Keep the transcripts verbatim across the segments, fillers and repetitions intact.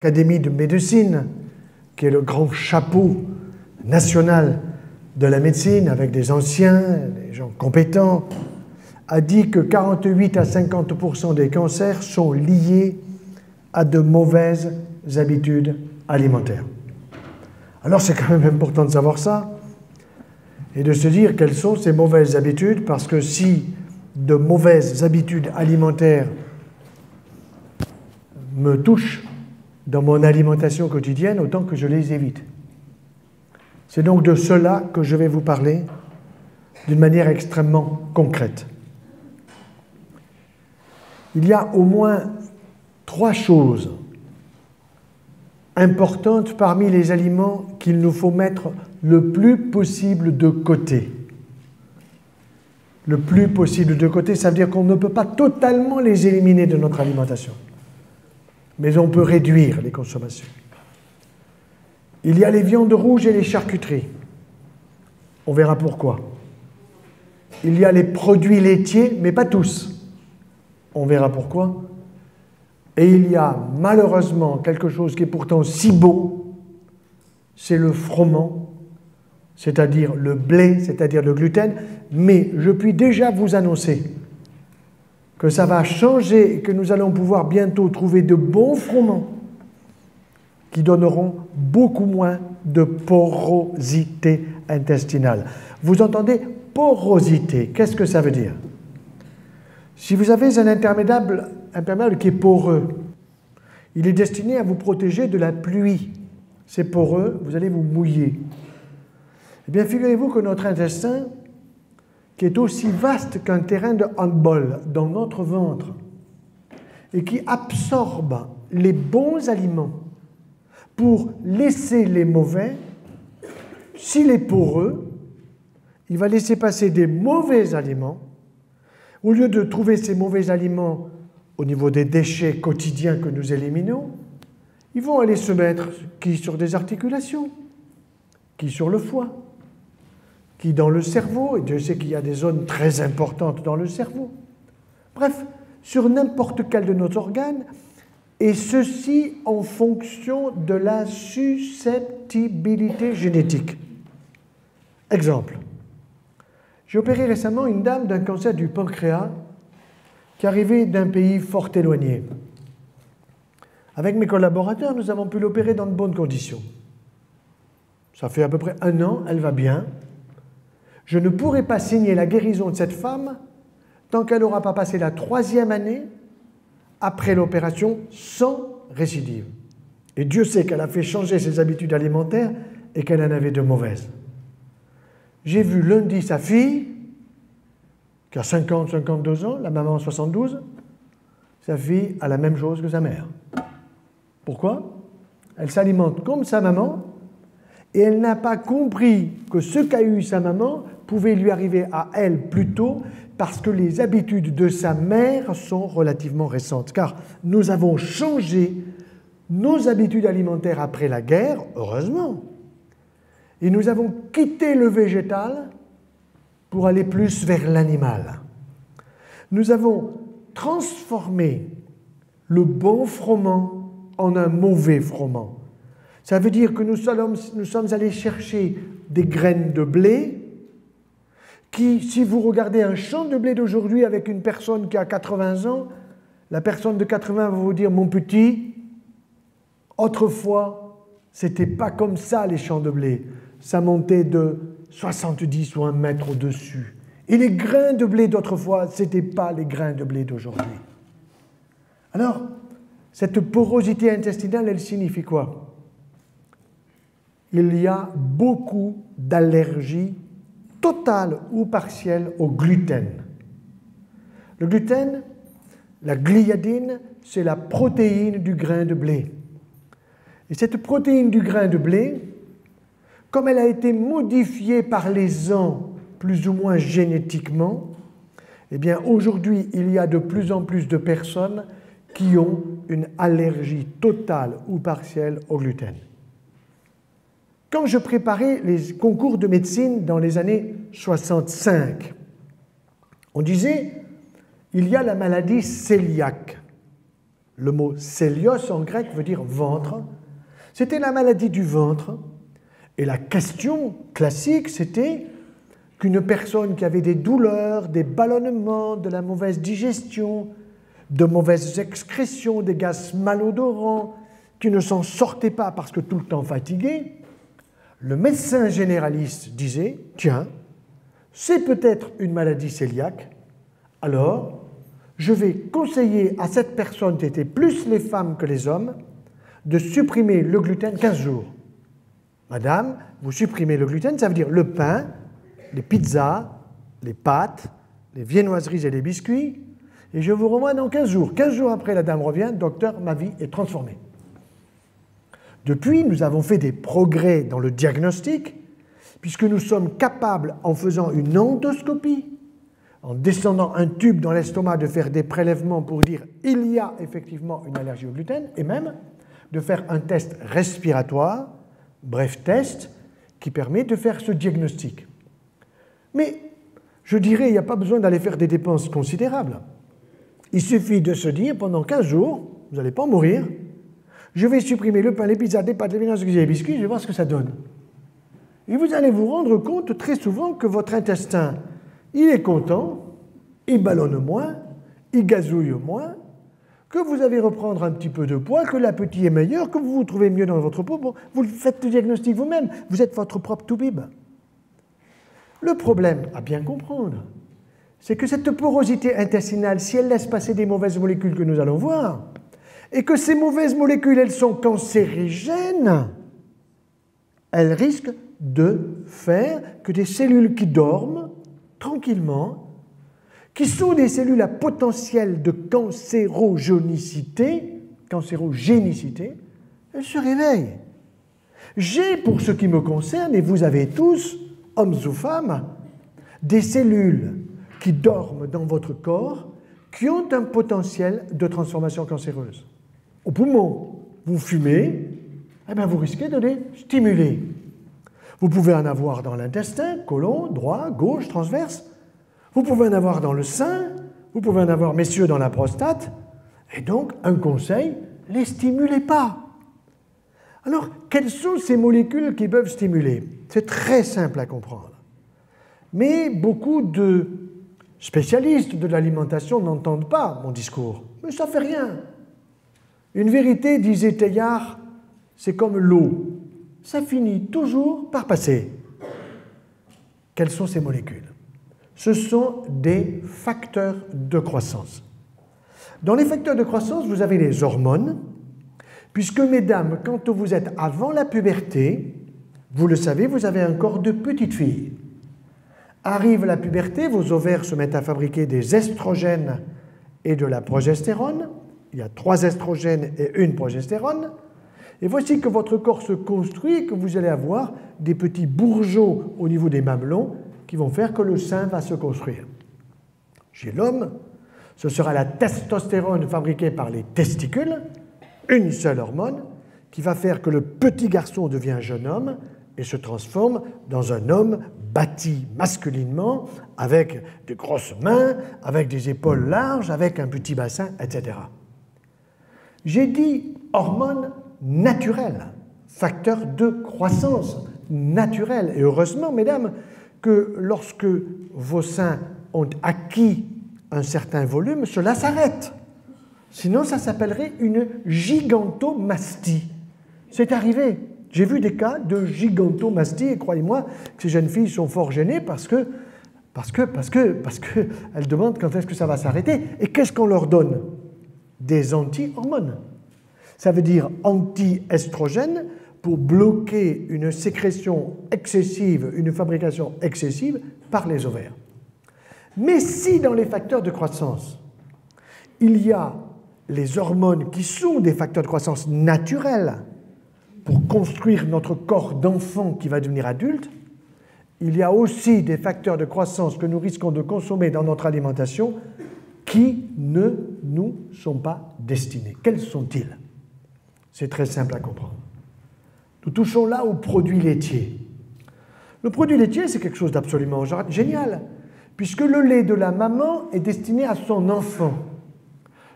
l'Académie de médecine, qui est le grand chapeau national de la médecine, avec des anciens, des gens compétents, a dit que quarante-huit à cinquante pour cent des cancers sont liés à de mauvaises habitudes alimentaires. Alors c'est quand même important de savoir ça et de se dire quelles sont ces mauvaises habitudes, parce que si de mauvaises habitudes alimentaires me touchent dans mon alimentation quotidienne, autant que je les évite. C'est donc de cela que je vais vous parler d'une manière extrêmement concrète. Il y a au moins trois choses importantes parmi les aliments qu'il nous faut mettre le plus possible de côté. Le plus possible de côté, ça veut dire qu'on ne peut pas totalement les éliminer de notre alimentation, mais on peut réduire les consommations. Il y a les viandes rouges et les charcuteries. On verra pourquoi. Il y a les produits laitiers, mais pas tous. On verra pourquoi. Et il y a malheureusement quelque chose qui est pourtant si beau, c'est le froment, c'est-à-dire le blé, c'est-à-dire le gluten, mais je puis déjà vous annoncer que ça va changer et que nous allons pouvoir bientôt trouver de bons froments qui donneront beaucoup moins de porosité intestinale. Vous entendez porosité, qu'est-ce que ça veut dire? Si vous avez un imperméable, imperméable qui est poreux, il est destiné à vous protéger de la pluie. C'est poreux, vous allez vous mouiller. Eh bien, figurez-vous que notre intestin, qui est aussi vaste qu'un terrain de handball dans notre ventre, et qui absorbe les bons aliments pour laisser les mauvais, s'il est poreux, il va laisser passer des mauvais aliments. Au lieu de trouver ces mauvais aliments au niveau des déchets quotidiens que nous éliminons, ils vont aller se mettre qui sur des articulations, qui sur le foie, qui dans le cerveau, et Dieu sait qu'il y a des zones très importantes dans le cerveau. Bref, sur n'importe quel de nos organes, et ceci en fonction de la susceptibilité génétique. Exemple. J'ai opéré récemment une dame d'un cancer du pancréas qui arrivait d'un pays fort éloigné. Avec mes collaborateurs, nous avons pu l'opérer dans de bonnes conditions. Ça fait à peu près un an, elle va bien. Je ne pourrai pas signer la guérison de cette femme tant qu'elle n'aura pas passé la troisième année après l'opération sans récidive. Et Dieu sait qu'elle a fait changer ses habitudes alimentaires et qu'elle en avait de mauvaises. J'ai vu lundi sa fille, qui a cinquante, cinquante-deux ans, la maman soixante-douze, sa fille a la même chose que sa mère. Pourquoi? Elle s'alimente comme sa maman et elle n'a pas compris que ce qu'a eu sa maman pouvait lui arriver à elle plus tôt parce que les habitudes de sa mère sont relativement récentes. Car nous avons changé nos habitudes alimentaires après la guerre, heureusement. Et nous avons quitté le végétal pour aller plus vers l'animal. Nous avons transformé le bon froment en un mauvais froment. Ça veut dire que nous sommes, nous sommes allés chercher des graines de blé qui, si vous regardez un champ de blé d'aujourd'hui avec une personne qui a quatre-vingts ans, la personne de quatre-vingts va vous dire « Mon petit, autrefois, c'était pas comme ça les champs de blé. Ça montait de soixante-dix ou un mètre au-dessus. Et les grains de blé d'autrefois, ce n'étaient pas les grains de blé d'aujourd'hui. » Alors, cette porosité intestinale, elle signifie quoi? Il y a beaucoup d'allergies totales ou partielles au gluten. Le gluten, la gliadine, c'est la protéine du grain de blé. Et cette protéine du grain de blé, comme elle a été modifiée par les ans, plus ou moins génétiquement, eh bien aujourd'hui, il y a de plus en plus de personnes qui ont une allergie totale ou partielle au gluten. Quand je préparais les concours de médecine dans les années soixante-cinq, on disait il y a la maladie cœliaque. Le mot célios en grec veut dire ventre. C'était la maladie du ventre. Et la question classique, c'était qu'une personne qui avait des douleurs, des ballonnements, de la mauvaise digestion, de mauvaises excrétions, des gaz malodorants, qui ne s'en sortait pas parce que tout le temps fatigué, le médecin généraliste disait « Tiens, c'est peut-être une maladie cœliaque, alors je vais conseiller à cette personne, qui était plus les femmes que les hommes, de supprimer le gluten quinze jours. Madame, vous supprimez le gluten, ça veut dire le pain, les pizzas, les pâtes, les viennoiseries et les biscuits, et je vous revois dans quinze jours. quinze jours après, la dame revient, docteur, ma vie est transformée. Depuis, nous avons fait des progrès dans le diagnostic, puisque nous sommes capables, en faisant une endoscopie, en descendant un tube dans l'estomac, de faire des prélèvements pour dire il y a effectivement une allergie au gluten, et même de faire un test respiratoire, bref test, qui permet de faire ce diagnostic. Mais je dirais, il n'y a pas besoin d'aller faire des dépenses considérables. Il suffit de se dire, pendant quinze jours, vous n'allez pas mourir, je vais supprimer le pain, les pizzas, les pâtes, les viennoiseries, les biscuits, je vais voir ce que ça donne. Et vous allez vous rendre compte très souvent que votre intestin, il est content, il ballonne moins, il gazouille moins, que vous allez reprendre un petit peu de poids, que l'appétit est meilleur, que vous vous trouvez mieux dans votre peau. Bon, vous faites le diagnostic vous-même, vous êtes votre propre toubib. Le problème, à bien comprendre, c'est que cette porosité intestinale, si elle laisse passer des mauvaises molécules que nous allons voir, et que ces mauvaises molécules, elles sont cancérigènes, elles risquent de faire que des cellules qui dorment tranquillement, qui sont des cellules à potentiel de cancérogénicité, cancérogénicité, elles se réveillent. J'ai, pour ce qui me concerne, et vous avez tous, hommes ou femmes, des cellules qui dorment dans votre corps, qui ont un potentiel de transformation cancéreuse. Au poumon, vous fumez, eh bien vous risquez de les stimuler. Vous pouvez en avoir dans l'intestin, côlon, droit, gauche, transverse. Vous pouvez en avoir dans le sein, vous pouvez en avoir, messieurs, dans la prostate. Et donc, un conseil, ne les stimulez pas. Alors, quelles sont ces molécules qui peuvent stimuler? C'est très simple à comprendre. Mais beaucoup de spécialistes de l'alimentation n'entendent pas mon discours. Mais ça ne fait rien. Une vérité, disait Teilhard, c'est comme l'eau. Ça finit toujours par passer. Quelles sont ces molécules? Ce sont des facteurs de croissance. Dans les facteurs de croissance, vous avez les hormones, puisque, mesdames, quand vous êtes avant la puberté, vous le savez, vous avez un corps de petite fille. Arrive la puberté, vos ovaires se mettent à fabriquer des estrogènes et de la progestérone. Il y a trois estrogènes et une progestérone. Et voici que votre corps se construit et que vous allez avoir des petits bourgeons au niveau des mamelons qui vont faire que le sein va se construire. Chez l'homme, ce sera la testostérone fabriquée par les testicules, une seule hormone, qui va faire que le petit garçon devient jeune homme et se transforme dans un homme bâti masculinement, avec de grosses mains, avec des épaules larges, avec un petit bassin, et cetera. J'ai dit hormones naturelles, facteurs de croissance naturels. Et heureusement, mesdames, que lorsque vos seins ont acquis un certain volume, cela s'arrête. Sinon, ça s'appellerait une gigantomastie. C'est arrivé. J'ai vu des cas de gigantomastie, et croyez-moi, ces jeunes filles sont fort gênées parce que, parce que, parce que, parce que elles demandent quand est-ce que ça va s'arrêter. Et qu'est-ce qu'on leur donne? Des anti-hormones. Ça veut dire anti-estrogènes pour bloquer une sécrétion excessive, une fabrication excessive par les ovaires. Mais si dans les facteurs de croissance, il y a les hormones qui sont des facteurs de croissance naturels pour construire notre corps d'enfant qui va devenir adulte, il y a aussi des facteurs de croissance que nous risquons de consommer dans notre alimentation qui ne nous sont pas destinés. Quels sont-ils? C'est très simple à comprendre. Nous touchons là au produit laitier. Le produit laitier, c'est quelque chose d'absolument génial, puisque le lait de la maman est destiné à son enfant.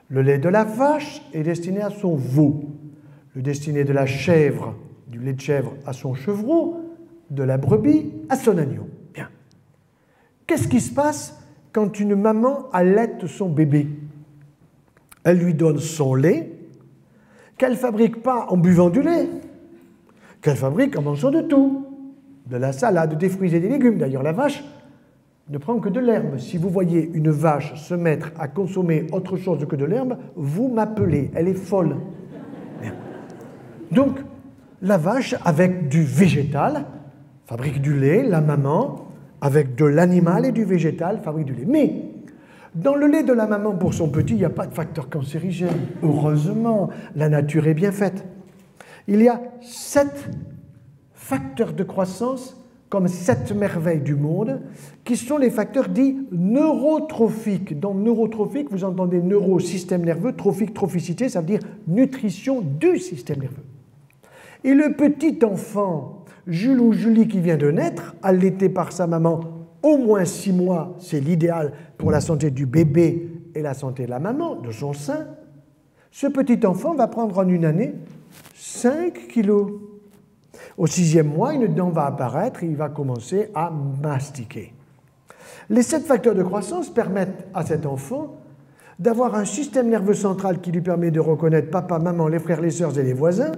Le lait de la vache est destiné à son veau, le destiné de la chèvre, du lait de chèvre à son chevreau, de la brebis à son agneau. Bien. Qu'est-ce qui se passe quand une maman allaite son bébé? Elle lui donne son lait, qu'elle ne fabrique pas en buvant du lait, qu'elle fabrique en mangeant de tout, de la salade, des fruits et des légumes. D'ailleurs, la vache ne prend que de l'herbe. Si vous voyez une vache se mettre à consommer autre chose que de l'herbe, vous m'appelez, elle est folle. Bien. Donc, la vache, avec du végétal, fabrique du lait, la maman, avec de l'animal et du végétal, fabrique du lait. Mais, dans le lait de la maman pour son petit, il n'y a pas de facteur cancérigène. Heureusement, la nature est bien faite. Il y a sept facteurs de croissance, comme sept merveilles du monde, qui sont les facteurs dits neurotrophiques. Dans neurotrophique, vous entendez neuro, système nerveux, trophique, trophicité, ça veut dire nutrition du système nerveux. Et le petit enfant, Jules ou Julie qui vient de naître, allaité par sa maman au moins six mois, c'est l'idéal pour la santé du bébé et la santé de la maman, de son sein, ce petit enfant va prendre en une année cinq kilos. Au sixième mois, une dent va apparaître et il va commencer à mastiquer. Les sept facteurs de croissance permettent à cet enfant d'avoir un système nerveux central qui lui permet de reconnaître papa, maman, les frères, les sœurs et les voisins,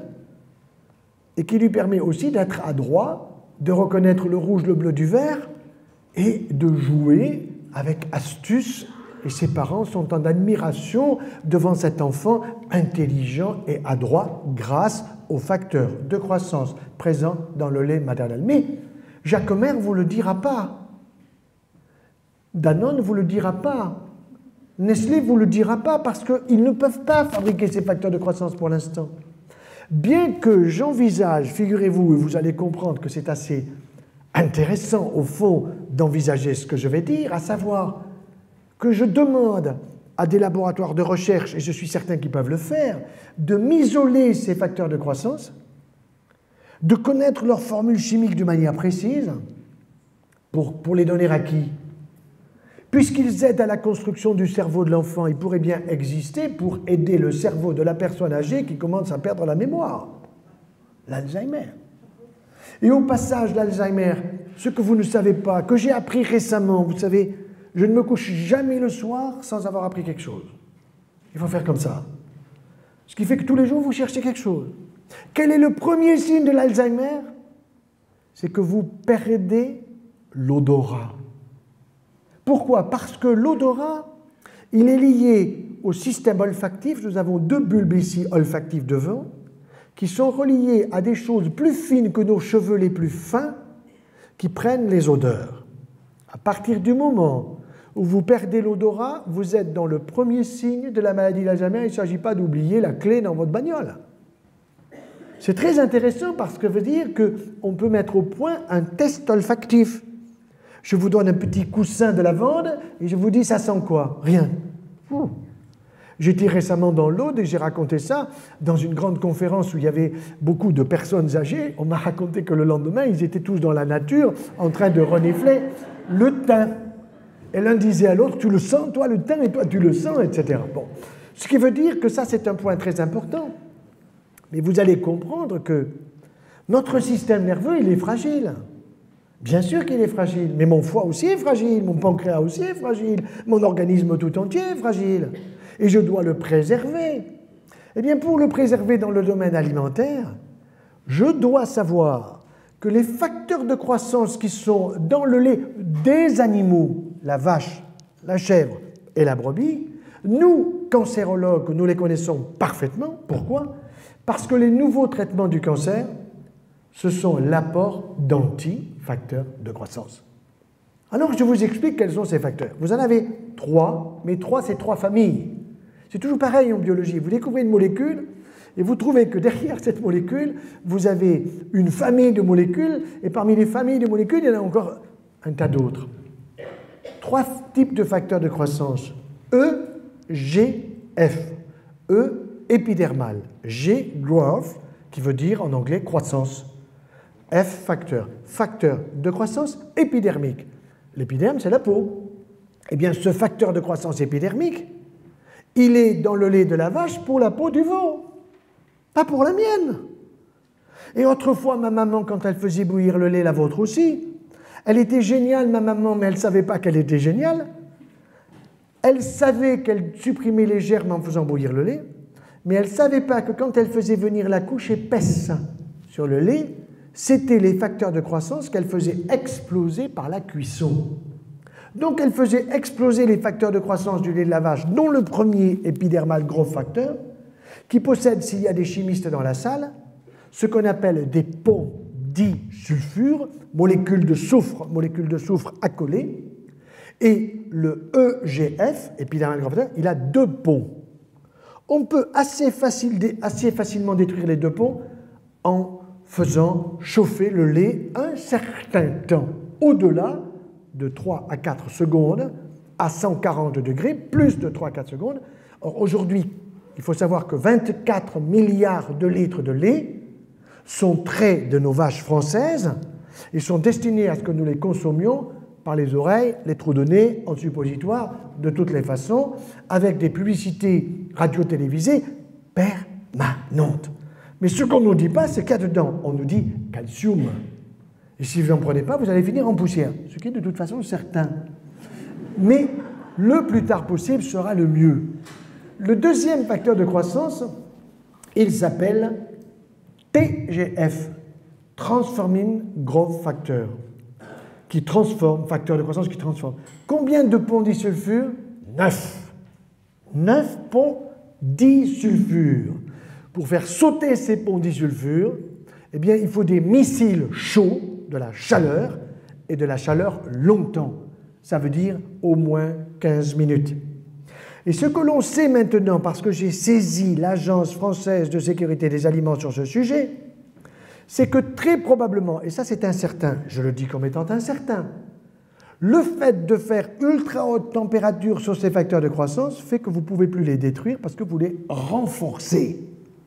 et qui lui permet aussi d'être adroit, de reconnaître le rouge, le bleu du vert, et de jouer avec astuce. Et ses parents sont en admiration devant cet enfant intelligent et adroit grâce aux facteurs de croissance présents dans le lait maternel. Mais Jacquemer ne vous le dira pas. Danone ne vous le dira pas. Nestlé ne vous le dira pas parce qu'ils ne peuvent pas fabriquer ces facteurs de croissance pour l'instant. Bien que j'envisage, figurez-vous, et vous allez comprendre que c'est assez intéressant au fond d'envisager ce que je vais dire, à savoir que je demande à des laboratoires de recherche, et je suis certain qu'ils peuvent le faire, de m'isoler ces facteurs de croissance, de connaître leurs formules chimiques de manière précise, pour, pour les donner à qui? Puisqu'ils aident à la construction du cerveau de l'enfant, ils pourraient bien exister pour aider le cerveau de la personne âgée qui commence à perdre la mémoire, l'Alzheimer. Et au passage d'Alzheimer, ce que vous ne savez pas, que j'ai appris récemment, vous savez, je ne me couche jamais le soir sans avoir appris quelque chose. Il faut faire comme ça. Ce qui fait que tous les jours, vous cherchez quelque chose. Quel est le premier signe de l'Alzheimer? C'est que vous perdez l'odorat. Pourquoi? Parce que l'odorat, il est lié au système olfactif. Nous avons deux bulbes ici olfactifs devant, qui sont reliés à des choses plus fines que nos cheveux les plus fins, qui prennent les odeurs. À partir du moment où vous perdez l'odorat, vous êtes dans le premier signe de la maladie d'Alzheimer. Il ne s'agit pas d'oublier la clé dans votre bagnole. C'est très intéressant parce que ça veut dire qu'on peut mettre au point un test olfactif. Je vous donne un petit coussin de lavande et je vous dis, ça sent quoi? Rien. Ouh. J'étais récemment dans l'Aude et j'ai raconté ça dans une grande conférence où il y avait beaucoup de personnes âgées. On m'a raconté que le lendemain, ils étaient tous dans la nature en train de renifler le thym. Et l'un disait à l'autre, tu le sens, toi, le thym, et toi, tu le sens, et cetera. Bon. Ce qui veut dire que ça, c'est un point très important. Mais vous allez comprendre que notre système nerveux, il est fragile. Bien sûr qu'il est fragile, mais mon foie aussi est fragile, mon pancréas aussi est fragile, mon organisme tout entier est fragile. Et je dois le préserver. Eh bien, pour le préserver dans le domaine alimentaire, je dois savoir que les facteurs de croissance qui sont dans le lait des animaux, la vache, la chèvre et la brebis, nous, cancérologues, nous les connaissons parfaitement. Pourquoi? Parce que les nouveaux traitements du cancer, ce sont l'apport d'antifacteurs de croissance. Alors, je vous explique quels sont ces facteurs. Vous en avez trois, mais trois, c'est trois familles. C'est toujours pareil en biologie. Vous découvrez une molécule et vous trouvez que derrière cette molécule, vous avez une famille de molécules et parmi les familles de molécules, il y en a encore un tas d'autres. Trois types de facteurs de croissance. E, G, F. E, épidermal. G, growth, qui veut dire en anglais croissance. F, facteur. Facteur de croissance épidermique. L'épiderme, c'est la peau. Eh bien, ce facteur de croissance épidermique, il est dans le lait de la vache pour la peau du veau, pas pour la mienne. Et autrefois, ma maman, quand elle faisait bouillir le lait, la vôtre aussi, elle était géniale, ma maman, mais elle ne savait pas qu'elle était géniale. Elle savait qu'elle supprimait les germes en faisant bouillir le lait, mais elle ne savait pas que quand elle faisait venir la couche épaisse sur le lait, c'était les facteurs de croissance qu'elle faisait exploser par la cuisson. Donc elle faisait exploser les facteurs de croissance du lait de la vache, dont le premier épidermal growth factor, qui possède, s'il y a des chimistes dans la salle, ce qu'on appelle des ponts disulfures, molécules de soufre, molécules de soufre accolées, et le E G F, épidermal growth factor, il a deux ponts. On peut assez, facile, assez facilement détruire les deux ponts en faisant chauffer le lait un certain temps, au-delà de trois à quatre secondes, à cent quarante degrés, plus de trois à quatre secondes. Or, aujourd'hui, il faut savoir que vingt-quatre milliards de litres de lait sont traits de nos vaches françaises et sont destinés à ce que nous les consommions par les oreilles, les trous de nez, en suppositoire, de toutes les façons, avec des publicités radio-télévisées permanentes. Mais ce qu'on ne nous dit pas, c'est qu'il y a dedans, on nous dit calcium. Et si vous n'en prenez pas, vous allez finir en poussière, ce qui est de toute façon certain. Mais le plus tard possible sera le mieux. Le deuxième facteur de croissance, il s'appelle T G F, Transforming Growth Factor, qui transforme, facteur de croissance qui transforme. Combien de ponts disulfure? Neuf. Neuf ponts disulfure. Pour faire sauter ces ponts disulfure, eh bien, il faut des missiles chauds, de la chaleur, et de la chaleur longtemps. Ça veut dire au moins quinze minutes. Et ce que l'on sait maintenant, parce que j'ai saisi l'Agence française de sécurité des aliments sur ce sujet, c'est que très probablement, et ça c'est incertain, je le dis comme étant incertain, le fait de faire ultra haute température sur ces facteurs de croissance fait que vous ne pouvez plus les détruire parce que vous les renforcez.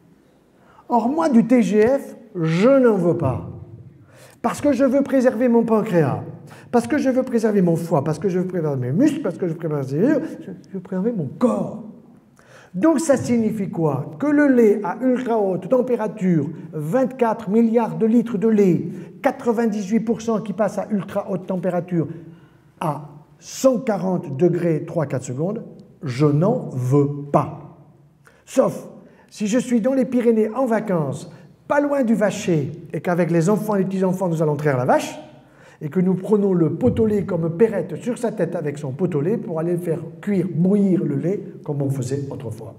Or, moi, du T G F, je n'en veux pas. Parce que je veux préserver mon pancréas, parce que je veux préserver mon foie, parce que je veux préserver mes muscles, parce que je veux préserver mes yeux, je veux préserver mon corps. Donc ça signifie quoi? Que le lait à ultra haute température, vingt-quatre milliards de litres de lait, quatre-vingt-dix-huit pour cent qui passe à ultra haute température à cent quarante degrés trois à quatre secondes, je n'en veux pas. Sauf si je suis dans les Pyrénées en vacances, pas loin du vacher, et qu'avec les enfants et les petits-enfants, nous allons traire la vache, et que nous prenons le pot-au-lait comme Perrette sur sa tête avec son pot-au-lait pour aller faire cuire, bouillir le lait comme on faisait autrefois.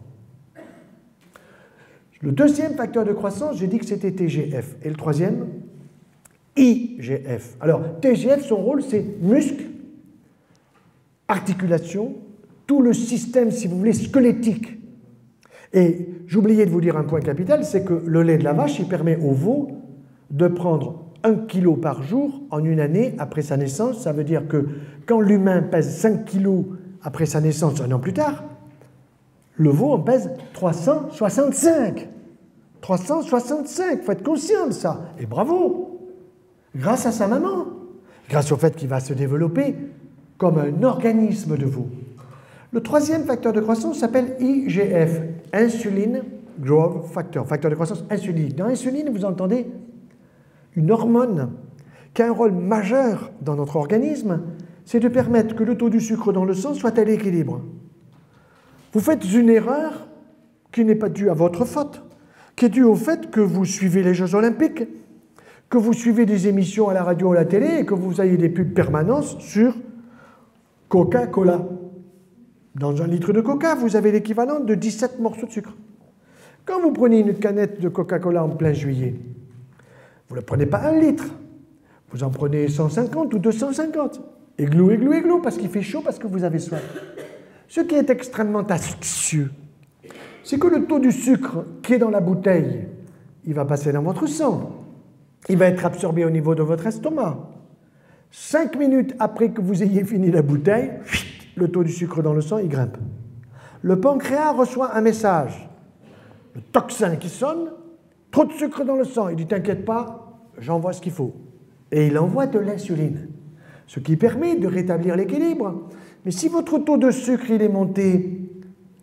Le deuxième facteur de croissance, j'ai dit que c'était T G F. Et le troisième, I G F. Alors, T G F, son rôle, c'est muscle, articulation, tout le système, si vous voulez, squelettique. Et j'oubliais de vous dire un point capital, c'est que le lait de la vache, il permet au veau de prendre un kilo par jour en une année après sa naissance. Ça veut dire que quand l'humain pèse cinq kilos après sa naissance un an plus tard, le veau en pèse trois cent soixante-cinq. trois cent soixante-cinq, il faut être conscient de ça. Et bravo, grâce à sa maman, grâce au fait qu'il va se développer comme un organisme de veau. Le troisième facteur de croissance s'appelle I G F, Insulin Growth Factor, facteur de croissance insulinique. Dans l'insuline, vous entendez une hormone qui a un rôle majeur dans notre organisme, c'est de permettre que le taux du sucre dans le sang soit à l'équilibre. Vous faites une erreur qui n'est pas due à votre faute, qui est due au fait que vous suivez les Jeux Olympiques, que vous suivez des émissions à la radio ou à la télé et que vous ayez des pubs permanentes sur Coca-Cola. Dans un litre de Coca, vous avez l'équivalent de dix-sept morceaux de sucre. Quand vous prenez une canette de Coca-Cola en plein juillet, vous ne prenez pas un litre, vous en prenez cent cinquante ou deux cent cinquante. Églou, églou, églou, parce qu'il fait chaud, parce que vous avez soif. Ce qui est extrêmement astucieux, c'est que le taux du sucre qui est dans la bouteille, il va passer dans votre sang. Il va être absorbé au niveau de votre estomac. Cinq minutes après que vous ayez fini la bouteille, le taux du sucre dans le sang, il grimpe. Le pancréas reçoit un message. Le tocsin qui sonne, trop de sucre dans le sang. Il dit, t'inquiète pas, j'envoie ce qu'il faut. Et il envoie de l'insuline, ce qui permet de rétablir l'équilibre. Mais si votre taux de sucre il est monté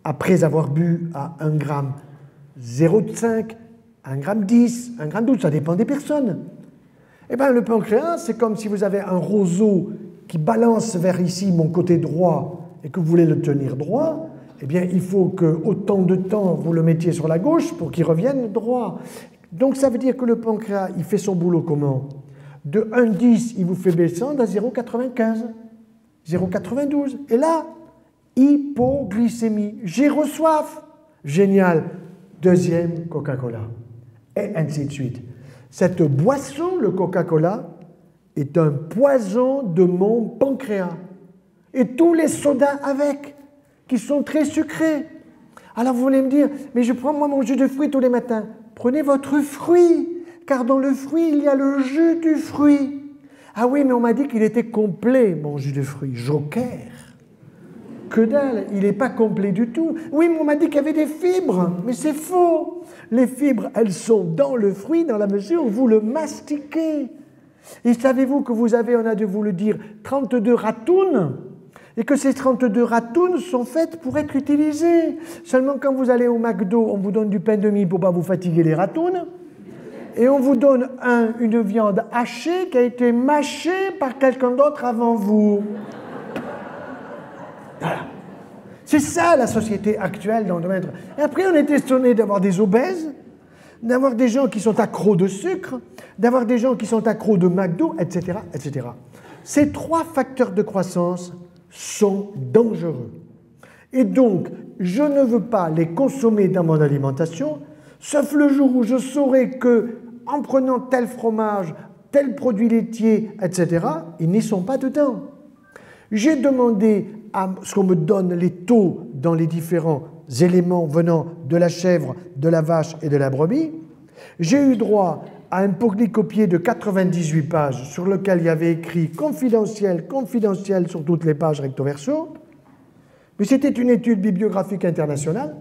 après avoir bu à un gramme zéro virgule cinq, un gramme dix, un gramme douze, ça dépend des personnes. Eh bien, le pancréas, c'est comme si vous avez un roseau qui balance vers ici mon côté droit et que vous voulez le tenir droit. Eh bien, il faut que autant de temps vous le mettiez sur la gauche pour qu'il revienne droit. Donc, ça veut dire que le pancréas, il fait son boulot comment? De un virgule dix, il vous fait descendre à zéro virgule quatre-vingt-quinze, zéro virgule quatre-vingt-douze. Et là, hypoglycémie. J'ai soif. Génial. Deuxième Coca-Cola. Et ainsi de suite. Cette boisson, le Coca-Cola, est un poison de mon pancréas. Et tous les sodas avec, qui sont très sucrés. Alors vous voulez me dire, mais je prends moi mon jus de fruits tous les matins. Prenez votre fruit, car dans le fruit, il y a le jus du fruit. Ah oui, mais on m'a dit qu'il était complet, mon jus de fruits. Joker. Que dalle, il n'est pas complet du tout. Oui, mais on m'a dit qu'il y avait des fibres, mais c'est faux. Les fibres, elles sont dans le fruit, dans la mesure où vous le mastiquez. Et savez-vous que vous avez, on a de vous le dire, trente-deux ratounes, et que ces trente-deux ratounes sont faites pour être utilisées. Seulement quand vous allez au McDo, on vous donne du pain de mie pour ne pas vous fatiguer les ratounes, et on vous donne un, une viande hachée qui a été mâchée par quelqu'un d'autre avant vous. Voilà. C'est ça la société actuelle dans le domaine. Et après, on est étonné d'avoir des obèses, d'avoir des gens qui sont accros de sucre, d'avoir des gens qui sont accros de McDo, et cetera, et cetera. Ces trois facteurs de croissance sont dangereux. Et donc, je ne veux pas les consommer dans mon alimentation, sauf le jour où je saurai que, en prenant tel fromage, tel produit laitier, et cetera, ils n'y sont pas dedans. J'ai demandé à ce qu'on me donne les taux dans les différents éléments venant de la chèvre, de la vache et de la brebis. J'ai eu droit à un polycopier de quatre-vingt-dix-huit pages sur lequel il y avait écrit « confidentiel, confidentiel » sur toutes les pages recto-verso. Mais c'était une étude bibliographique internationale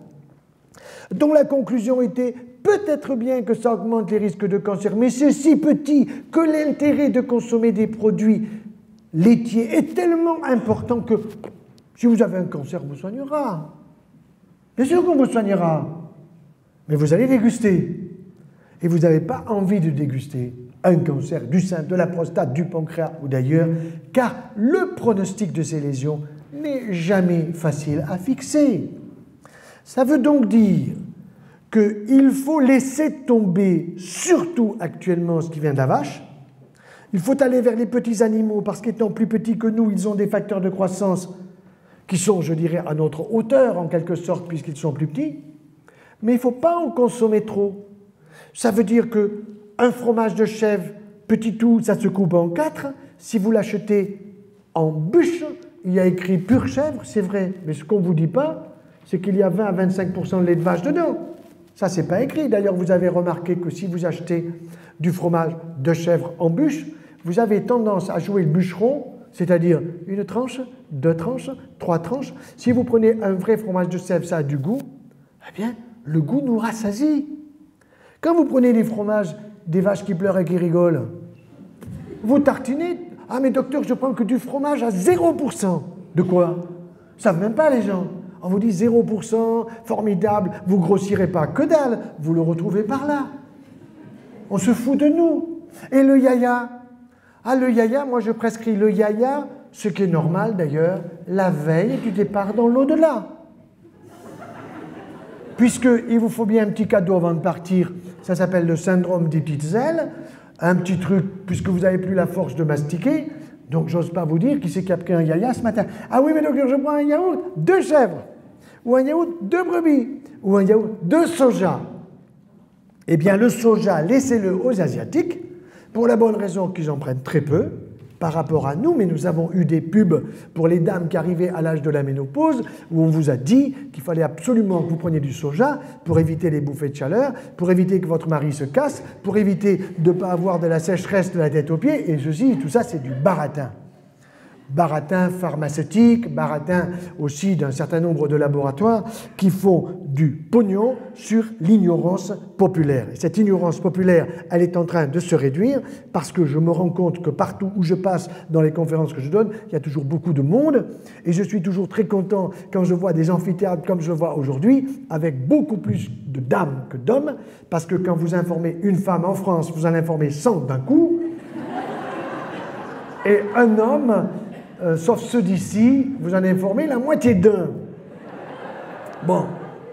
dont la conclusion était « peut-être bien que ça augmente les risques de cancer, mais c'est si petit que l'intérêt de consommer des produits laitiers est tellement important que si vous avez un cancer, on vous soignera. Bien sûr qu'on vous soignera, mais vous allez déguster. Et vous n'avez pas envie de déguster un cancer du sein, de la prostate, du pancréas ou d'ailleurs, car le pronostic de ces lésions n'est jamais facile à fixer. Ça veut donc dire qu'il faut laisser tomber, surtout actuellement, ce qui vient de la vache. Il faut aller vers les petits animaux parce qu'étant plus petits que nous, ils ont des facteurs de croissance qui sont, je dirais, à notre hauteur en quelque sorte puisqu'ils sont plus petits. Mais il ne faut pas en consommer trop. Ça veut dire qu'un fromage de chèvre, petit tout, ça se coupe en quatre. Si vous l'achetez en bûche, il y a écrit pure chèvre, c'est vrai. Mais ce qu'on ne vous dit pas, c'est qu'il y a vingt à vingt-cinq pour cent de lait de vache dedans. Ça, c'est pas écrit. D'ailleurs, vous avez remarqué que si vous achetez du fromage de chèvre en bûche, vous avez tendance à jouer le bûcheron, c'est-à-dire une tranche, deux tranches, trois tranches. Si vous prenez un vrai fromage de chèvre, ça a du goût, eh bien, le goût nous rassasie. Quand vous prenez des fromages, des vaches qui pleurent et qui rigolent, vous tartinez. Ah, mais docteur, je prends que du fromage à zéro pour cent. De quoi? Ils ne savent même pas, les gens. On vous dit zéro pour cent, formidable, vous ne grossirez pas. Que dalle, vous le retrouvez par là. On se fout de nous. Et le yaya? Ah, le yaya, moi je prescris le yaya, ce qui est normal d'ailleurs, la veille du départ dans l'au-delà. Puisqu'il vous faut bien un petit cadeau avant de partir, ça s'appelle le syndrome des petites ailes, un petit truc, puisque vous n'avez plus la force de mastiquer, donc j'ose pas vous dire qui c'est qui a pris un yaya ce matin. Ah oui, mais docteur, je prends un yaourt de chèvre, ou un yaourt de brebis, ou un yaourt de soja. Eh bien, le soja, laissez-le aux Asiatiques, pour la bonne raison qu'ils en prennent très peu par rapport à nous, mais nous avons eu des pubs pour les dames qui arrivaient à l'âge de la ménopause où on vous a dit qu'il fallait absolument que vous preniez du soja pour éviter les bouffées de chaleur, pour éviter que votre mari se casse, pour éviter de ne pas avoir de la sécheresse de la tête aux pieds, et ceci, tout ça, c'est du baratin. baratin pharmaceutique, baratin aussi d'un certain nombre de laboratoires qui font du pognon sur l'ignorance populaire. Et cette ignorance populaire, elle est en train de se réduire parce que je me rends compte que partout où je passe dans les conférences que je donne, il y a toujours beaucoup de monde et je suis toujours très content quand je vois des amphithéâtres comme je vois aujourd'hui avec beaucoup plus de dames que d'hommes parce que quand vous informez une femme en France, vous en informez cent d'un coup et un homme, euh, sauf ceux d'ici, vous en informez la moitié d'un. Bon.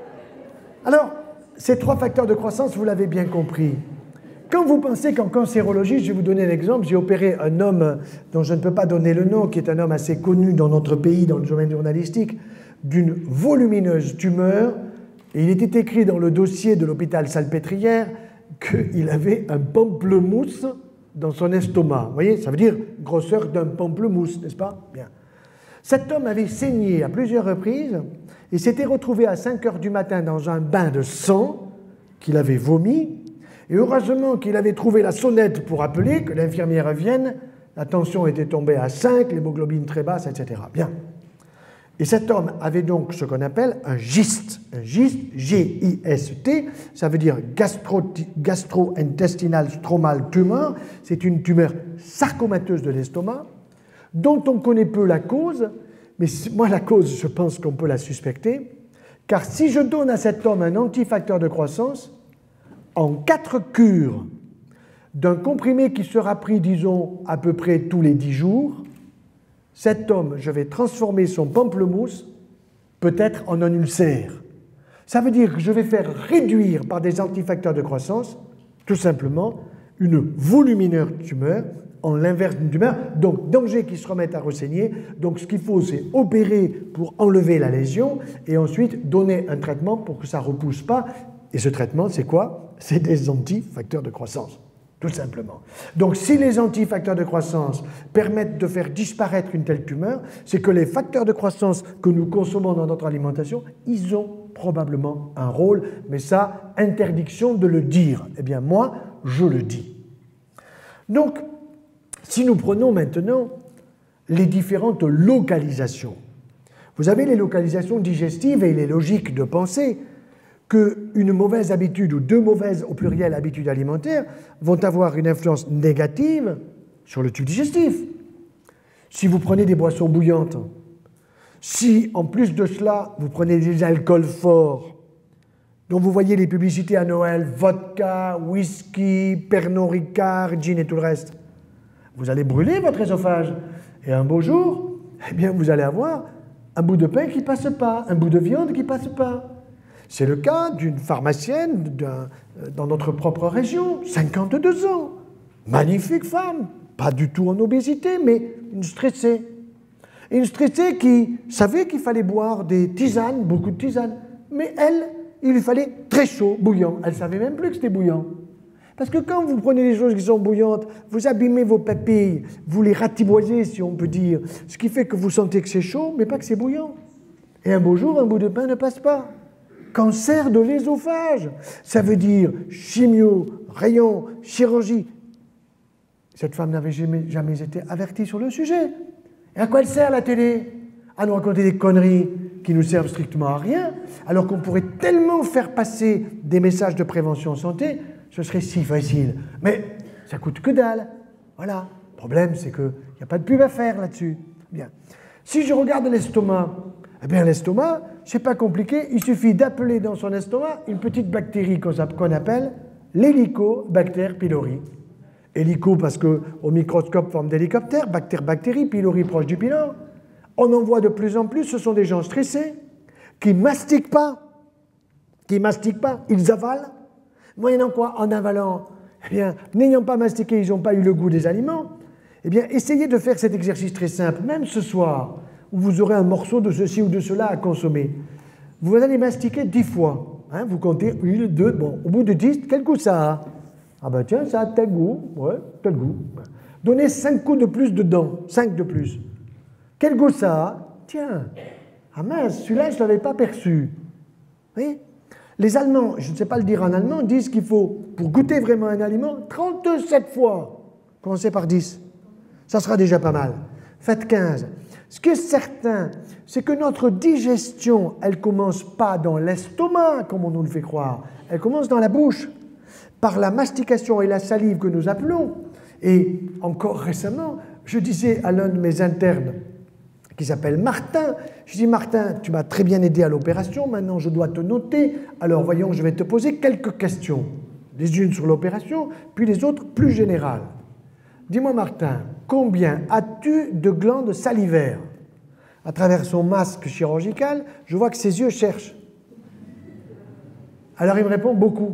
Alors, ces trois facteurs de croissance, vous l'avez bien compris. Quand vous pensez qu'en cancérologie, je vais vous donner un exemple, j'ai opéré un homme dont je ne peux pas donner le nom, qui est un homme assez connu dans notre pays, dans le domaine journalistique, d'une volumineuse tumeur, et il était écrit dans le dossier de l'hôpital Salpêtrière qu'il avait un pamplemousse dans son estomac. Vous voyez, ça veut dire grosseur d'un pamplemousse, n'est-ce pas? Bien. Cet homme avait saigné à plusieurs reprises et s'était retrouvé à cinq heures du matin dans un bain de sang qu'il avait vomi. Et heureusement qu'il avait trouvé la sonnette pour appeler, que l'infirmière vienne. La tension était tombée à cinq, l'hémoglobine très basse, et cetera. Bien. Et cet homme avait donc ce qu'on appelle un gyste. Un gyste, G I S T, ça veut dire gastro, gastro-intestinal stromal tumor. C'est une tumeur sarcomateuse de l'estomac, dont on connaît peu la cause, mais moi la cause, je pense qu'on peut la suspecter, car si je donne à cet homme un antifacteur de croissance, en quatre cures d'un comprimé qui sera pris, disons, à peu près tous les dix jours, cet homme, je vais transformer son pamplemousse peut-être en un ulcère. Ça veut dire que je vais faire réduire par des antifacteurs de croissance, tout simplement, une volumineuse tumeur en l'inverse d'une tumeur, donc danger qui se remette à ressaigner. Donc ce qu'il faut, c'est opérer pour enlever la lésion et ensuite donner un traitement pour que ça ne repousse pas. Et ce traitement, c'est quoi? C'est des antifacteurs de croissance, tout simplement. Donc si les antifacteurs de croissance permettent de faire disparaître une telle tumeur, c'est que les facteurs de croissance que nous consommons dans notre alimentation, ils ont probablement un rôle, mais ça, interdiction de le dire. Eh bien moi, je le dis. Donc, si nous prenons maintenant les différentes localisations, vous avez les localisations digestives et il est logique de penser qu'une mauvaise habitude ou deux mauvaises au pluriel habitudes alimentaires vont avoir une influence négative sur le tube digestif. Si vous prenez des boissons bouillantes, si en plus de cela vous prenez des alcools forts, dont vous voyez les publicités à Noël, vodka, whisky, Pernod Ricard, gin et tout le reste, vous allez brûler votre œsophage. Et un beau jour, eh bien, vous allez avoir un bout de pain qui ne passe pas, un bout de viande qui ne passe pas. C'est le cas d'une pharmacienne dans notre propre région, cinquante-deux ans. Magnifique femme, pas du tout en obésité, mais une stressée. Une stressée qui savait qu'il fallait boire des tisanes, beaucoup de tisanes. Mais elle, il lui fallait très chaud, bouillant. Elle ne savait même plus que c'était bouillant. Parce que quand vous prenez des choses qui sont bouillantes, vous abîmez vos papilles, vous les ratiboisez, si on peut dire, ce qui fait que vous sentez que c'est chaud, mais pas que c'est bouillant. Et un beau jour, un bout de pain ne passe pas. Cancer de l'œsophage, ça veut dire chimio, rayon, chirurgie. Cette femme n'avait jamais, jamais été avertie sur le sujet. Et à quoi elle sert la télé? À nous raconter des conneries qui nous servent strictement à rien, alors qu'on pourrait tellement faire passer des messages de prévention santé, ce serait si facile. Mais ça coûte que dalle. Voilà. Le problème, c'est qu'il n'y a pas de pub à faire là-dessus. Bien. Si je regarde l'estomac, eh bien l'estomac, c'est pas compliqué, il suffit d'appeler dans son estomac une petite bactérie qu'on appelle l'Helicobacter pylori. Hélico parce qu'au microscope forme d'hélicoptère, bactère, bactérie, pylori proche du pylore. On en voit de plus en plus, ce sont des gens stressés, qui ne mastiquent pas, qui ne mastiquent pas, ils avalent. Moyennant quoi, en avalant, eh bien, n'ayant pas mastiqué, ils n'ont pas eu le goût des aliments. Eh bien, essayez de faire cet exercice très simple, même ce soir, où vous aurez un morceau de ceci ou de cela à consommer. Vous allez mastiquer dix fois. Hein, vous comptez une, deux, bon, au bout de dix, quel goût ça a? Ah ben tiens, ça a tel goût, ouais, tel goût. Donnez cinq coups de plus dedans, cinq de plus. Quel goût ça a? Tiens, ah mince, celui-là, je ne l'avais pas perçu. Vous voyez? Les Allemands, je ne sais pas le dire en allemand, disent qu'il faut, pour goûter vraiment un aliment, trente-sept fois. Commencez par dix. Ça sera déjà pas mal. Faites quinze. Ce qui est certain, c'est que notre digestion, elle ne commence pas dans l'estomac, comme on nous le fait croire. Elle commence dans la bouche, par la mastication et la salive que nous appelons. Et encore récemment, je disais à l'un de mes internes, qui s'appelle Martin, je dis, Martin, tu m'as très bien aidé à l'opération, maintenant je dois te noter, alors voyons, je vais te poser quelques questions, les unes sur l'opération, puis les autres plus générales. Dis-moi, Martin, combien as-tu de glandes salivaires? À travers son masque chirurgical, je vois que ses yeux cherchent. Alors il me répond beaucoup.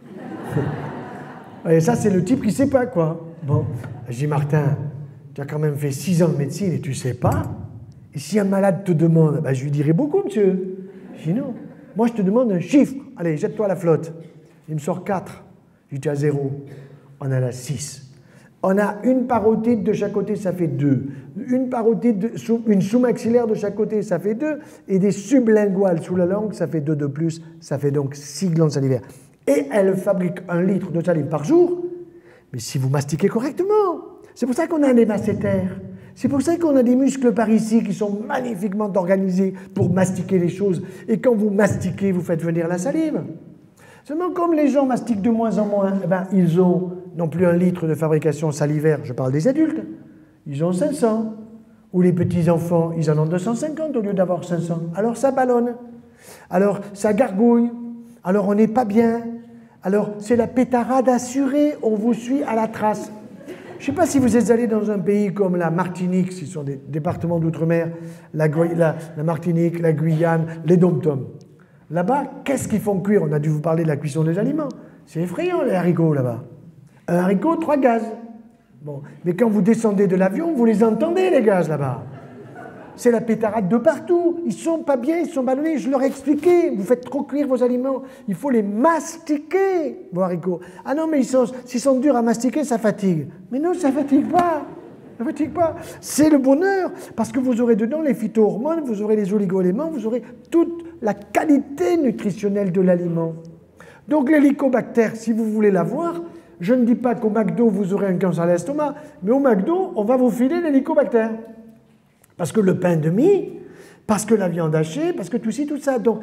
Et ça, c'est le type qui ne sait pas, quoi. Bon, je dis, Martin, tu as quand même fait six ans de médecine et tu ne sais pas? Et si un malade te demande, ben, je lui dirai beaucoup, monsieur. Je dis, non. Moi, je te demande un chiffre. Allez, jette-toi à la flotte. Il me sort quatre. Je dis, tu as zéro. On en a six. On a une parotide de chaque côté, ça fait deux. Une parotide, de, une sous-maxillaire de chaque côté, ça fait deux. Et des sublinguales sous la langue, ça fait deux de plus. Ça fait donc six glandes salivaires. Et elle fabrique un litre de salive par jour. Mais si vous mastiquez correctement. C'est pour ça qu'on a des masséters. C'est pour ça qu'on a des muscles par ici qui sont magnifiquement organisés pour mastiquer les choses. Et quand vous mastiquez, vous faites venir la salive. Seulement, comme les gens mastiquent de moins en moins, eh ben, ils ont non plus un litre de fabrication salivaire, je parle des adultes, ils ont cinq cents. Ou les petits-enfants, ils en ont deux cent cinquante au lieu d'avoir cinq cents. Alors ça ballonne. Alors ça gargouille. Alors on n'est pas bien. Alors c'est la pétarade assurée, on vous suit à la trace. Je ne sais pas si vous êtes allé dans un pays comme la Martinique, ce sont des départements d'outre-mer, la, la, la Martinique, la Guyane, les dom-toms. Là-bas, qu'est-ce qu'ils font cuire? On a dû vous parler de la cuisson des aliments. C'est effrayant, les haricots, là-bas. Un haricot, trois gaz. Bon. Mais quand vous descendez de l'avion, vous les entendez, les gaz, là-bas. C'est la pétarade de partout. Ils sont pas bien, ils sont ballonnés. Je leur ai expliqué. Vous faites trop cuire vos aliments. Il faut les mastiquer, vos haricots. Ah non, mais ils sont, s'ils sont durs à mastiquer, ça fatigue. Mais non, ça fatigue pas. Ça fatigue pas. C'est le bonheur. Parce que vous aurez dedans les phytohormones, vous aurez les oligo-éléments, vous aurez toute la qualité nutritionnelle de l'aliment. Donc l'hélicobactère, si vous voulez l'avoir, je ne dis pas qu'au McDo, vous aurez un cancer à l'estomac, mais au McDo, on va vous filer l'hélicobactère. Parce que le pain de mie, parce que la viande hachée, parce que tout ci, tout ça. Donc,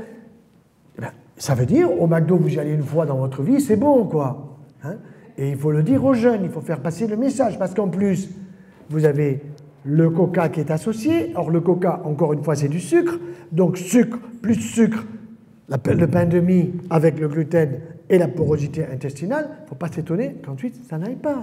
eh bien, ça veut dire, au McDo, vous y allez une fois dans votre vie, c'est bon, quoi. Hein? Et il faut le dire aux jeunes, il faut faire passer le message, parce qu'en plus, vous avez le coca qui est associé. Or, le coca, encore une fois, c'est du sucre. Donc, sucre plus sucre, le pain de mie avec le gluten et la porosité intestinale, il ne faut pas s'étonner qu'ensuite, ça n'aille pas.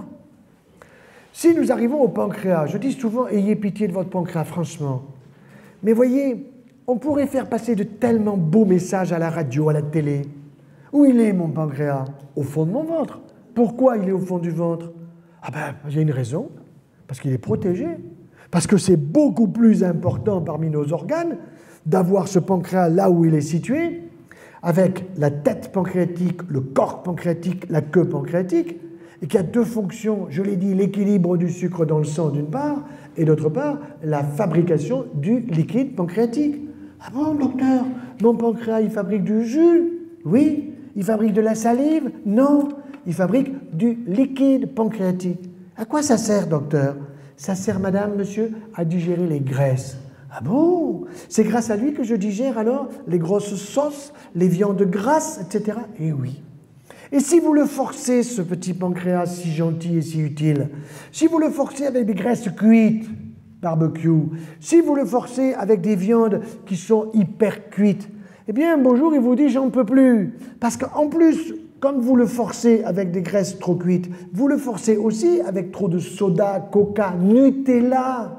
Si nous arrivons au pancréas, je dis souvent, ayez pitié de votre pancréas, franchement. Mais voyez, on pourrait faire passer de tellement beaux messages à la radio, à la télé. Où il est, mon pancréas? Au fond de mon ventre. Pourquoi il est au fond du ventre? Ah ben, il y a une raison. Parce qu'il est protégé. Parce que c'est beaucoup plus important parmi nos organes d'avoir ce pancréas là où il est situé, avec la tête pancréatique, le corps pancréatique, la queue pancréatique, et qui a deux fonctions, je l'ai dit, l'équilibre du sucre dans le sang d'une part, et d'autre part, la fabrication du liquide pancréatique. Ah bon, docteur, mon pancréas, il fabrique du jus? Oui. Il fabrique de la salive? Non. Il fabrique du liquide pancréatique. À quoi ça sert, docteur? Ça sert, madame, monsieur, à digérer les graisses. Ah bon? C'est grâce à lui que je digère alors les grosses sauces, les viandes grasses, et cetera. Eh oui. Et si vous le forcez, ce petit pancréas si gentil et si utile, si vous le forcez avec des graisses cuites, barbecue, si vous le forcez avec des viandes qui sont hyper cuites, eh bien, un beau jour, il vous dit « j'en peux plus ». Parce qu'en plus, comme vous le forcez avec des graisses trop cuites, vous le forcez aussi avec trop de soda, coca, Nutella,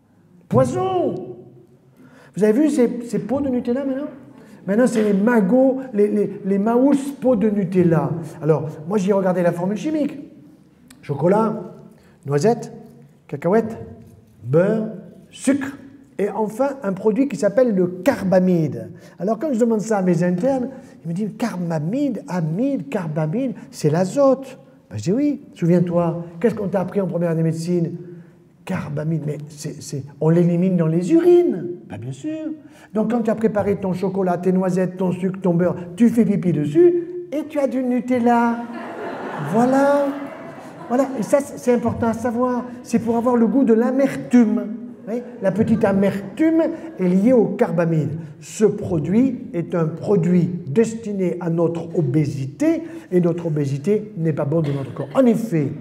poison. Vous avez vu ces, ces pots de Nutella maintenant ? Maintenant, c'est les magots, les, les, les maous pots de Nutella. Alors, moi, j'ai regardé la formule chimique. Chocolat, noisette, cacahuète, beurre, sucre, et enfin, un produit qui s'appelle le carbamide. Alors, quand je demande ça à mes internes, ils me disent, carbamide, amide, carbamide, c'est l'azote. Ben, je dis oui, souviens-toi, qu'est-ce qu'on t'a appris en première année de médecine? Carbamide, mais c'est, c'est, on l'élimine dans les urines. Ben, bien sûr. Donc, quand tu as préparé ton chocolat, tes noisettes, ton sucre, ton beurre, tu fais pipi dessus et tu as du Nutella. Voilà. Voilà. Et ça, c'est important à savoir. C'est pour avoir le goût de l'amertume. Oui, la petite amertume est liée au carbamide. Ce produit est un produit destiné à notre obésité et notre obésité n'est pas bonne de notre corps. En effet,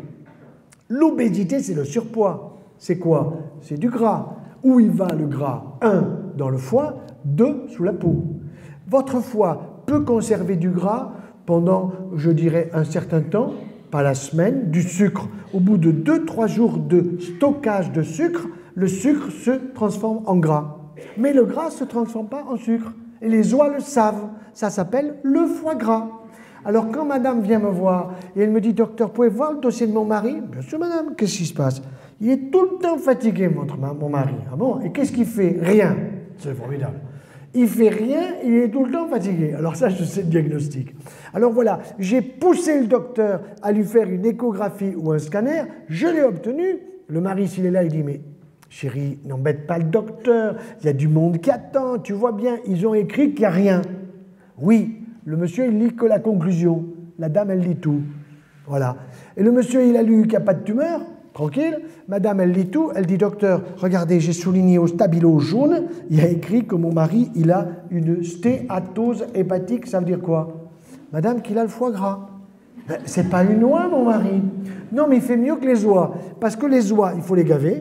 l'obésité, c'est le surpoids. C'est quoi? C'est du gras. Où il va le gras? Un, dans le foie, deux, sous la peau. Votre foie peut conserver du gras pendant, je dirais, un certain temps, pas la semaine, du sucre. Au bout de deux trois jours de stockage de sucre, le sucre se transforme en gras. Mais le gras ne se transforme pas en sucre. Et les oies le savent. Ça s'appelle le foie gras. Alors quand madame vient me voir et elle me dit « Docteur, pouvez-vous voir le dossier de mon mari ?» Bien sûr madame, qu'est-ce qui se passe? Il est tout le temps fatigué, mon, mon mari. Ah bon? Et qu'est-ce qu'il fait? Rien. C'est formidable. Il fait rien, il est tout le temps fatigué. Alors ça, je sais le diagnostic. Alors voilà, j'ai poussé le docteur à lui faire une échographie ou un scanner, je l'ai obtenu. Le mari, s'il est là, il dit « Mais chérie, n'embête pas le docteur, il y a du monde qui attend, tu vois bien, ils ont écrit qu'il n'y a rien. » Oui, le monsieur, il lit que la conclusion. La dame, elle lit tout. Voilà. Et le monsieur, il a lu qu'il n'y a pas de tumeur. Tranquille, madame, elle lit tout, elle dit « Docteur, regardez, j'ai souligné au stabilo jaune, il y a écrit que mon mari, il a une stéatose hépatique. » Ça veut dire quoi? Madame, qu'il a le foie gras. Ben, c'est pas une oie, mon mari. Non, mais il fait mieux que les oies. Parce que les oies, il faut les gaver,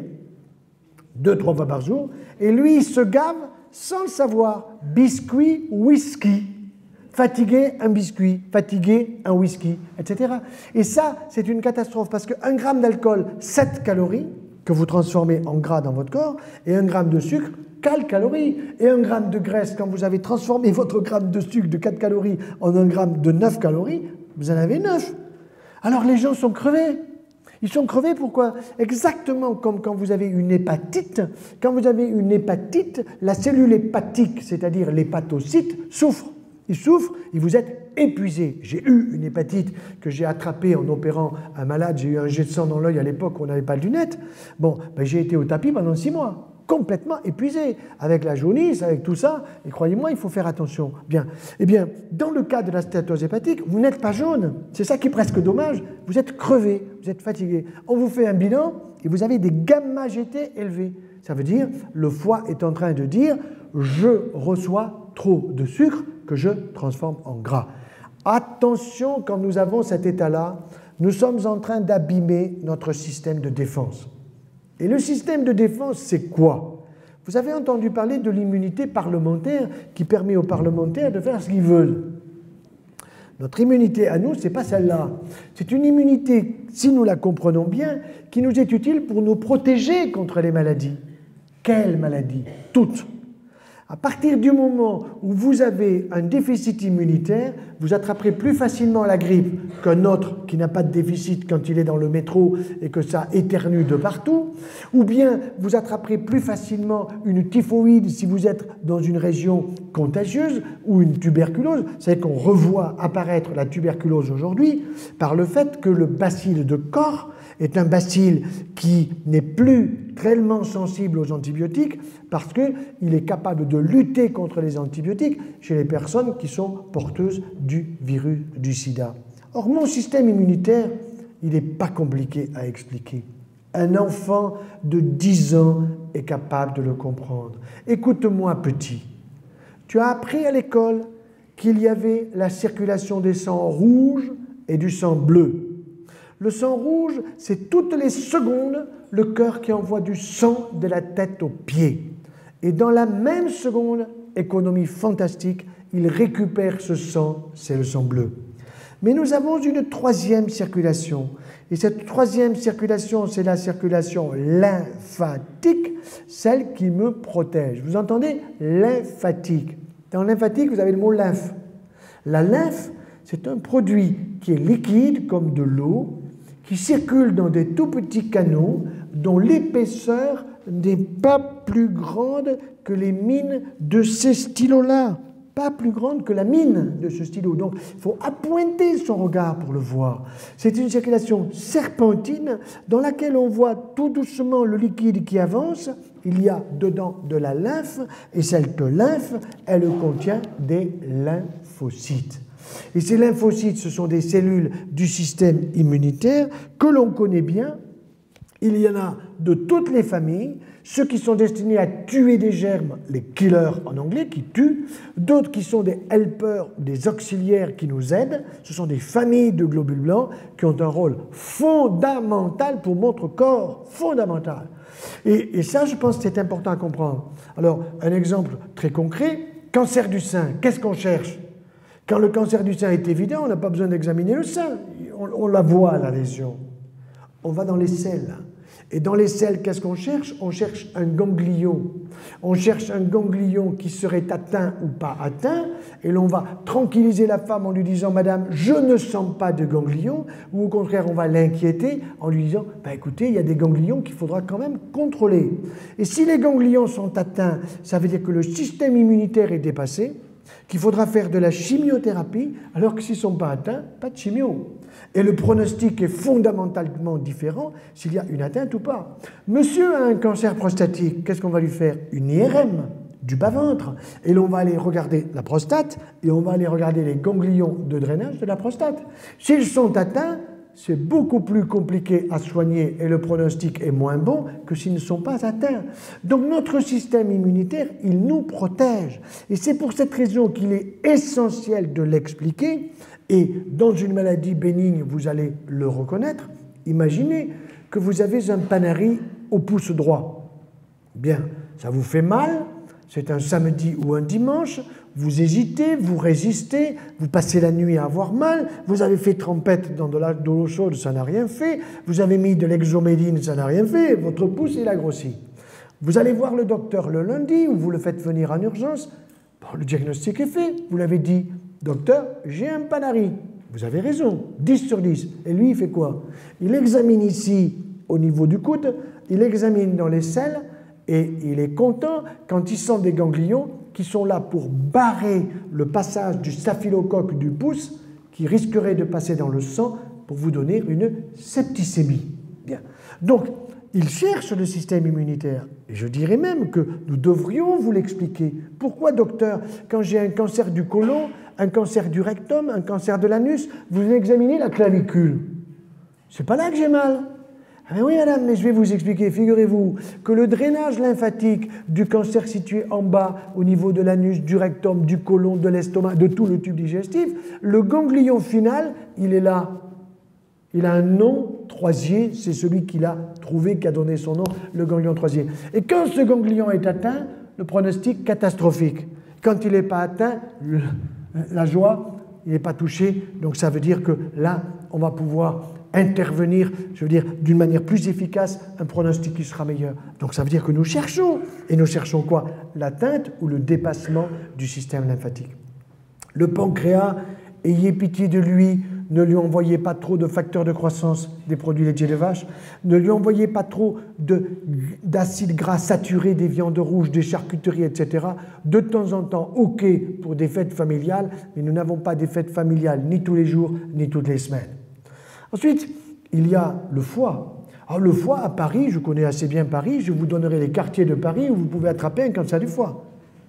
deux, trois fois par jour, et lui, il se gave sans le savoir. Biscuit, whisky. Fatigué, un biscuit, fatigué, un whisky, et cetera. Et ça, c'est une catastrophe parce qu'un gramme d'alcool, sept calories, que vous transformez en gras dans votre corps, et un gramme de sucre, quatre calories. Et un gramme de graisse, quand vous avez transformé votre gramme de sucre de quatre calories en un gramme de neuf calories, vous en avez neuf. Alors les gens sont crevés. Ils sont crevés, pourquoi? Exactement comme quand vous avez une hépatite. Quand vous avez une hépatite, la cellule hépatique, c'est-à-dire l'hépatocyte, souffre. Il souffre et vous êtes épuisé. J'ai eu une hépatite que j'ai attrapée en opérant un malade. J'ai eu un jet de sang dans l'œil à l'époque où on n'avait pas de lunettes. Bon, ben j'ai été au tapis pendant six mois, complètement épuisé, avec la jaunisse, avec tout ça. Et croyez-moi, il faut faire attention. Bien. Eh bien, dans le cas de la stéatose hépatique, vous n'êtes pas jaune. C'est ça qui est presque dommage. Vous êtes crevé, vous êtes fatigué. On vous fait un bilan et vous avez des gamma-G T élevés. Ça veut dire, le foie est en train de dire, je reçois trop de sucre que je transforme en gras. Attention, quand nous avons cet état-là, nous sommes en train d'abîmer notre système de défense. Et le système de défense, c'est quoi? Vous avez entendu parler de l'immunité parlementaire qui permet aux parlementaires de faire ce qu'ils veulent. Notre immunité à nous, ce n'est pas celle-là. C'est une immunité, si nous la comprenons bien, qui nous est utile pour nous protéger contre les maladies. Quelles maladies? Toutes. À partir du moment où vous avez un déficit immunitaire, vous attraperez plus facilement la grippe qu'un autre qui n'a pas de déficit quand il est dans le métro et que ça éternue de partout, ou bien vous attraperez plus facilement une typhoïde si vous êtes dans une région contagieuse ou une tuberculose. C'est qu'on revoit apparaître la tuberculose aujourd'hui par le fait que le bacille de Koch est un bacille qui n'est plus tellement sensible aux antibiotiques parce qu'il est capable de lutter contre les antibiotiques chez les personnes qui sont porteuses du virus du sida. Or, mon système immunitaire, il n'est pas compliqué à expliquer. Un enfant de dix ans est capable de le comprendre. Écoute-moi, petit. Tu as appris à l'école qu'il y avait la circulation des sangs rouges et du sang bleu. Le sang rouge, c'est toutes les secondes le cœur qui envoie du sang de la tête aux pieds. Et dans la même seconde, économie fantastique, il récupère ce sang, c'est le sang bleu. Mais nous avons une troisième circulation. Et cette troisième circulation, c'est la circulation lymphatique, celle qui me protège. Vous entendez? Lymphatique. Dans lymphatique, vous avez le mot lymphe. La lymphe, c'est un produit qui est liquide comme de l'eau, qui circule dans des tout petits canaux dont l'épaisseur n'est pas plus grande que les mines de ces stylos-là. Pas plus grande que la mine de ce stylo. Donc, il faut appointer son regard pour le voir. C'est une circulation serpentine dans laquelle on voit tout doucement le liquide qui avance. Il y a dedans de la lymphe, et cette lymphe, elle contient des lymphocytes. Et ces lymphocytes, ce sont des cellules du système immunitaire que l'on connaît bien Il y en a de toutes les familles, ceux qui sont destinés à tuer des germes, les killers en anglais, qui tuent, d'autres qui sont des helpers, des auxiliaires qui nous aident. Ce sont des familles de globules blancs qui ont un rôle fondamental pour notre corps, fondamental. Et, et ça, je pense que c'est important à comprendre. Alors, un exemple très concret, cancer du sein, qu'est-ce qu'on cherche? Quand le cancer du sein est évident, on n'a pas besoin d'examiner le sein, on, on la voit, la lésion. On va dans les selles. Et dans les selles, qu'est-ce qu'on cherche? On cherche un ganglion. On cherche un ganglion qui serait atteint ou pas atteint, et l'on va tranquilliser la femme en lui disant « Madame, je ne sens pas de ganglion », ou au contraire, on va l'inquiéter en lui disant bah, « Écoutez, il y a des ganglions qu'il faudra quand même contrôler ». Et si les ganglions sont atteints, ça veut dire que le système immunitaire est dépassé, qu'il faudra faire de la chimiothérapie, alors que s'ils ne sont pas atteints, pas de chimio. Et le pronostic est fondamentalement différent s'il y a une atteinte ou pas. Monsieur a un cancer prostatique, qu'est-ce qu'on va lui faire? Une I R M du bas-ventre. Et l'on va aller regarder la prostate et on va aller regarder les ganglions de drainage de la prostate. S'ils sont atteints, c'est beaucoup plus compliqué à soigner et le pronostic est moins bon que s'ils ne sont pas atteints. Donc notre système immunitaire, il nous protège. Et c'est pour cette raison qu'il est essentiel de l'expliquer. Et dans une maladie bénigne, vous allez le reconnaître. Imaginez que vous avez un panari au pouce droit. Bien, ça vous fait mal, c'est un samedi ou un dimanche, vous hésitez, vous résistez, vous passez la nuit à avoir mal, vous avez fait trempette dans de l'eau chaude, ça n'a rien fait, vous avez mis de l'exomédine, ça n'a rien fait, votre pouce, il a grossi. Vous allez voir le docteur le lundi, ou vous le faites venir en urgence, bon, le diagnostic est fait, vous l'avez dit, docteur, j'ai un panari. Vous avez raison, dix sur dix. Et lui, il fait quoi? Il examine ici, au niveau du coude, il examine dans les selles, et il est content quand il sent des ganglions qui sont là pour barrer le passage du staphylocoque du pouce qui risquerait de passer dans le sang pour vous donner une septicémie. Bien. Donc, il cherche le système immunitaire. Et je dirais même que nous devrions vous l'expliquer. Pourquoi, docteur, quand j'ai un cancer du côlon, un cancer du rectum, un cancer de l'anus, vous examinez la clavicule? C'est pas là que j'ai mal. Ah ben oui, madame, mais je vais vous expliquer. Figurez-vous que le drainage lymphatique du cancer situé en bas, au niveau de l'anus, du rectum, du côlon, de l'estomac, de tout le tube digestif, le ganglion final, il est là. Il a un nom, Troisier, c'est celui qu'il a trouvé, qui a donné son nom, le ganglion Troisier. Et quand ce ganglion est atteint, le pronostic catastrophique. Quand il n'est pas atteint, le, la joie, il n'est pas touché, donc ça veut dire que là, on va pouvoir intervenir, je veux dire, d'une manière plus efficace, un pronostic qui sera meilleur. Donc ça veut dire que nous cherchons, et nous cherchons quoi? L'atteinte ou le dépassement du système lymphatique. Le pancréas, ayez pitié de lui, ne lui envoyez pas trop de facteurs de croissance des produits laitiers de vache, ne lui envoyez pas trop d'acides gras saturés, des viandes rouges, des charcuteries, et cetera. De temps en temps, ok pour des fêtes familiales, mais nous n'avons pas des fêtes familiales ni tous les jours, ni toutes les semaines. Ensuite, il y a le foie. Alors le foie, à Paris, je connais assez bien Paris, je vous donnerai les quartiers de Paris où vous pouvez attraper un cancer du foie.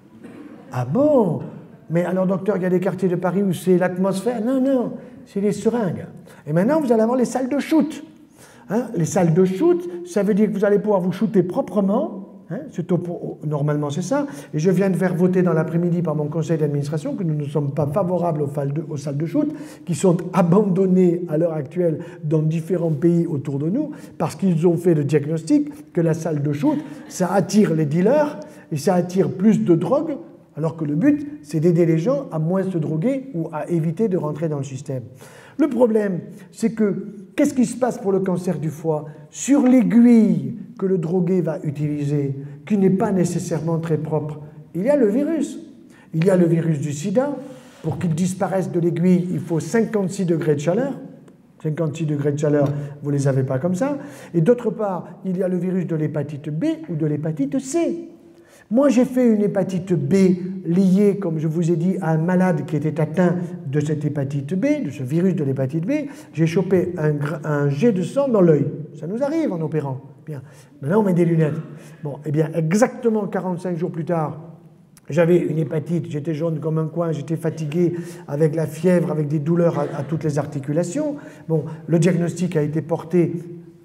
Ah bon? Mais alors, docteur, il y a des quartiers de Paris où c'est l'atmosphère? Non, non, c'est les seringues. Et maintenant, vous allez avoir les salles de shoot. Hein, les salles de shoot, ça veut dire que vous allez pouvoir vous shooter proprement. Hein, au, normalement, c'est ça. Et je viens de faire voter dans l'après-midi par mon conseil d'administration que nous ne sommes pas favorables aux, de, aux salles de shoot, qui sont abandonnées à l'heure actuelle dans différents pays autour de nous, parce qu'ils ont fait le diagnostic que la salle de shoot, ça attire les dealers et ça attire plus de drogue, alors que le but, c'est d'aider les gens à moins se droguer ou à éviter de rentrer dans le système. Le problème, c'est que, qu'est-ce qui se passe pour le cancer du foie? Sur l'aiguille que le drogué va utiliser, qui n'est pas nécessairement très propre, il y a le virus. Il y a le virus du sida. Pour qu'il disparaisse de l'aiguille, il faut cinquante-six degrés de chaleur. cinquante-six degrés de chaleur, vous ne les avez pas comme ça. Et d'autre part, il y a le virus de l'hépatite B ou de l'hépatite C. Moi, j'ai fait une hépatite B liée, comme je vous ai dit, à un malade qui était atteint de cette hépatite B, de ce virus de l'hépatite B. J'ai chopé un, un jet de sang dans l'œil. Ça nous arrive en opérant. Bien. Maintenant, on met des lunettes. Bon, eh bien, exactement quarante-cinq jours plus tard, j'avais une hépatite, j'étais jaune comme un coin, j'étais fatigué, avec la fièvre, avec des douleurs à, à toutes les articulations. Bon, le diagnostic a été porté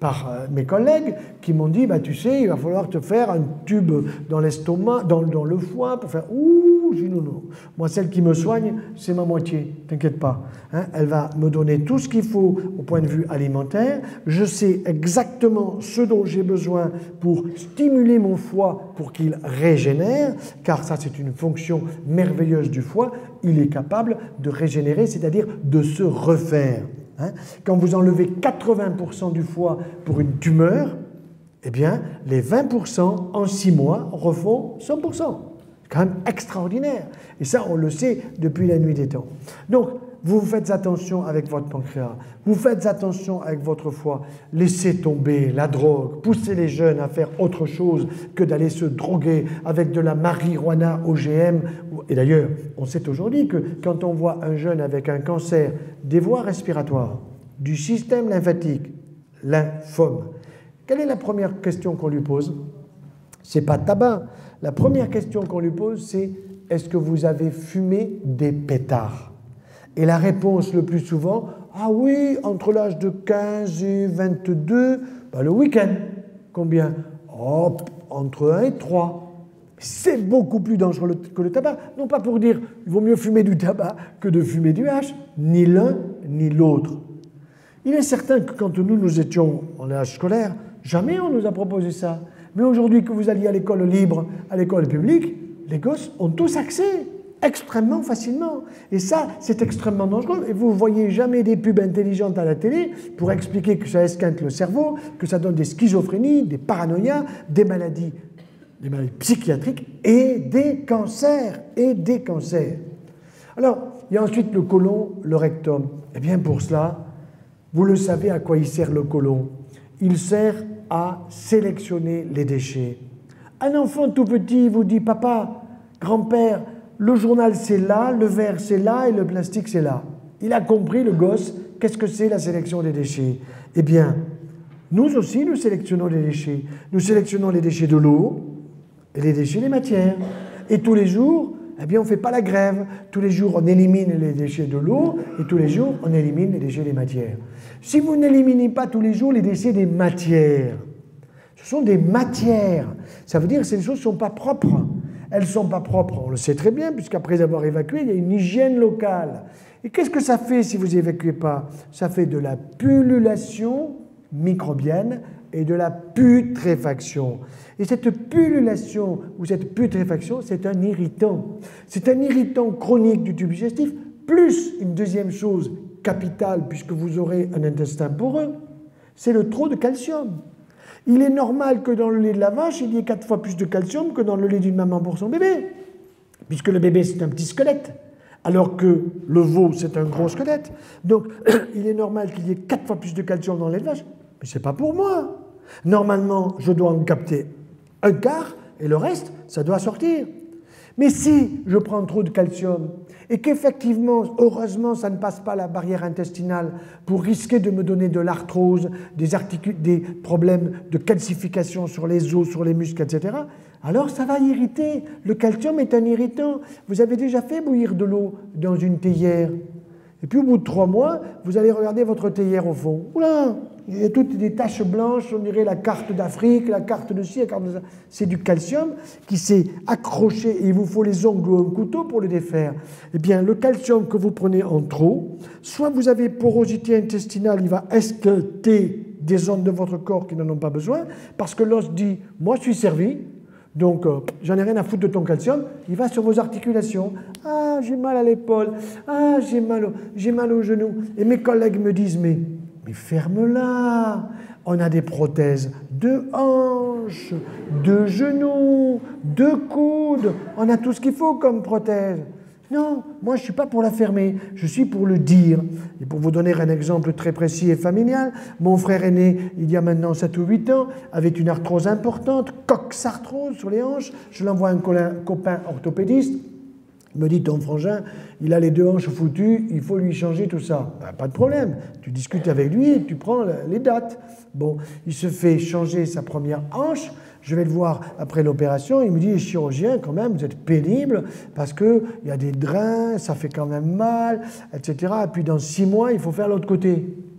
par euh, mes collègues qui m'ont dit, bah, tu sais, il va falloir te faire un tube dans l'estomac, dans, dans le foie, pour faire... Ouh, j'ai dit non, non. Moi, celle qui me soigne, c'est ma moitié, t'inquiète pas. Hein, elle va me donner tout ce qu'il faut au point de vue alimentaire. Je sais exactement ce dont j'ai besoin pour stimuler mon foie pour qu'il régénère, car ça, c'est une fonction merveilleuse du foie. Il est capable de régénérer, c'est-à-dire de se refaire. Hein? Quand vous enlevez quatre-vingts pour cent du foie pour une tumeur, eh bien, les vingt pour cent en six mois refont cent pour cent. C'est quand même extraordinaire. Et ça, on le sait depuis la nuit des temps. Donc, vous faites attention avec votre pancréas, vous faites attention avec votre foie, laissez tomber la drogue, poussez les jeunes à faire autre chose que d'aller se droguer avec de la marijuana O G M. Et d'ailleurs, on sait aujourd'hui que quand on voit un jeune avec un cancer des voies respiratoires, du système lymphatique, lymphome, quelle est la première question qu'on lui pose? C'est pas tabac. La première question qu'on lui pose, c'est « Est-ce que vous avez fumé des pétards ?» Et la réponse le plus souvent, ah oui, entre l'âge de quinze et vingt-deux, ben le week-end. Combien? Oh, entre un et trois. C'est beaucoup plus dangereux que le tabac. Non pas pour dire il vaut mieux fumer du tabac que de fumer du hash, ni l'un ni l'autre. Il est certain que quand nous, nous étions en âge scolaire, jamais on nous a proposé ça. Mais aujourd'hui que vous alliez à l'école libre, à l'école publique, les gosses ont tous accès. Extrêmement facilement. Et ça, c'est extrêmement dangereux. Et vous ne voyez jamais des pubs intelligentes à la télé pour expliquer que ça esquinte le cerveau, que ça donne des schizophrénies, des paranoïas, des maladies, des maladies psychiatriques et des cancers. Et des cancers. Alors, il y a ensuite le côlon, le rectum. Eh bien, pour cela, vous le savez à quoi il sert le côlon. Il sert à sélectionner les déchets. Un enfant tout petit vous dit « Papa, grand-père, le journal c'est là, le verre c'est là et le plastique c'est là. » Il a compris, le gosse, qu'est-ce que c'est la sélection des déchets. Eh bien, nous aussi, nous sélectionnons les déchets. Nous sélectionnons les déchets de l'eau et les déchets des matières. Et tous les jours, eh bien, on ne fait pas la grève. Tous les jours, on élimine les déchets de l'eau et tous les jours, on élimine les déchets des matières. Si vous n'éliminez pas tous les jours les déchets des matières, ce sont des matières. Ça veut dire que ces choses ne sont pas propres. Elles ne sont pas propres, on le sait très bien, puisqu'après avoir évacué, il y a une hygiène locale. Et qu'est-ce que ça fait si vous n'évacuez pas? Ça fait de la pullulation microbienne et de la putréfaction. Et cette pullulation ou cette putréfaction, c'est un irritant. C'est un irritant chronique du tube digestif, plus une deuxième chose capitale, puisque vous aurez un intestin poreux, c'est le trop de calcium. Il est normal que dans le lait de la vache, il y ait quatre fois plus de calcium que dans le lait d'une maman pour son bébé, puisque le bébé, c'est un petit squelette, alors que le veau, c'est un gros squelette. Donc, il est normal qu'il y ait quatre fois plus de calcium dans le lait de vache, mais ce n'est pas pour moi. Normalement, je dois en capter un quart, et le reste, ça doit sortir. Mais si je prends trop de calcium, et qu'effectivement, heureusement, ça ne passe pas la barrière intestinale pour risquer de me donner de l'arthrose, des, des problèmes de calcification sur les os, sur les muscles, et cetera, alors ça va irriter. Le calcium est un irritant. Vous avez déjà fait bouillir de l'eau dans une théière. Et puis au bout de trois mois, vous allez regarder votre théière au fond. Oula, il y a toutes des taches blanches, on dirait la carte d'Afrique, la carte de ci, la carte de ça. C'est du calcium qui s'est accroché et il vous faut les ongles ou un couteau pour le défaire. Eh bien, le calcium que vous prenez en trop, soit vous avez porosité intestinale, il va esquinter des zones de votre corps qui n'en ont pas besoin, parce que l'os dit « moi je suis servi ». Donc, euh, j'en ai rien à foutre de ton calcium, il va sur vos articulations. Ah, j'ai mal à l'épaule, ah, j'ai mal, au, j'ai mal au genou. Et mes collègues me disent, mais, mais ferme-la. On a des prothèses de hanches, de genoux, de coudes. On a tout ce qu'il faut comme prothèse. Non, moi je ne suis pas pour la fermer, je suis pour le dire. Et pour vous donner un exemple très précis et familial, mon frère aîné, il y a maintenant sept ou huit ans, avait une arthrose importante, coxarthrose sur les hanches. Je l'envoie à un copain orthopédiste. Il me dit, ton frangin, il a les deux hanches foutues, il faut lui changer tout ça. Ben, pas de problème, tu discutes avec lui et tu prends les dates. Bon, il se fait changer sa première hanche. Je vais le voir après l'opération, il me dit, chirurgien, quand même, vous êtes pénible, parce qu'il y a des drains, ça fait quand même mal, et cetera. Et puis dans six mois, il faut faire l'autre côté.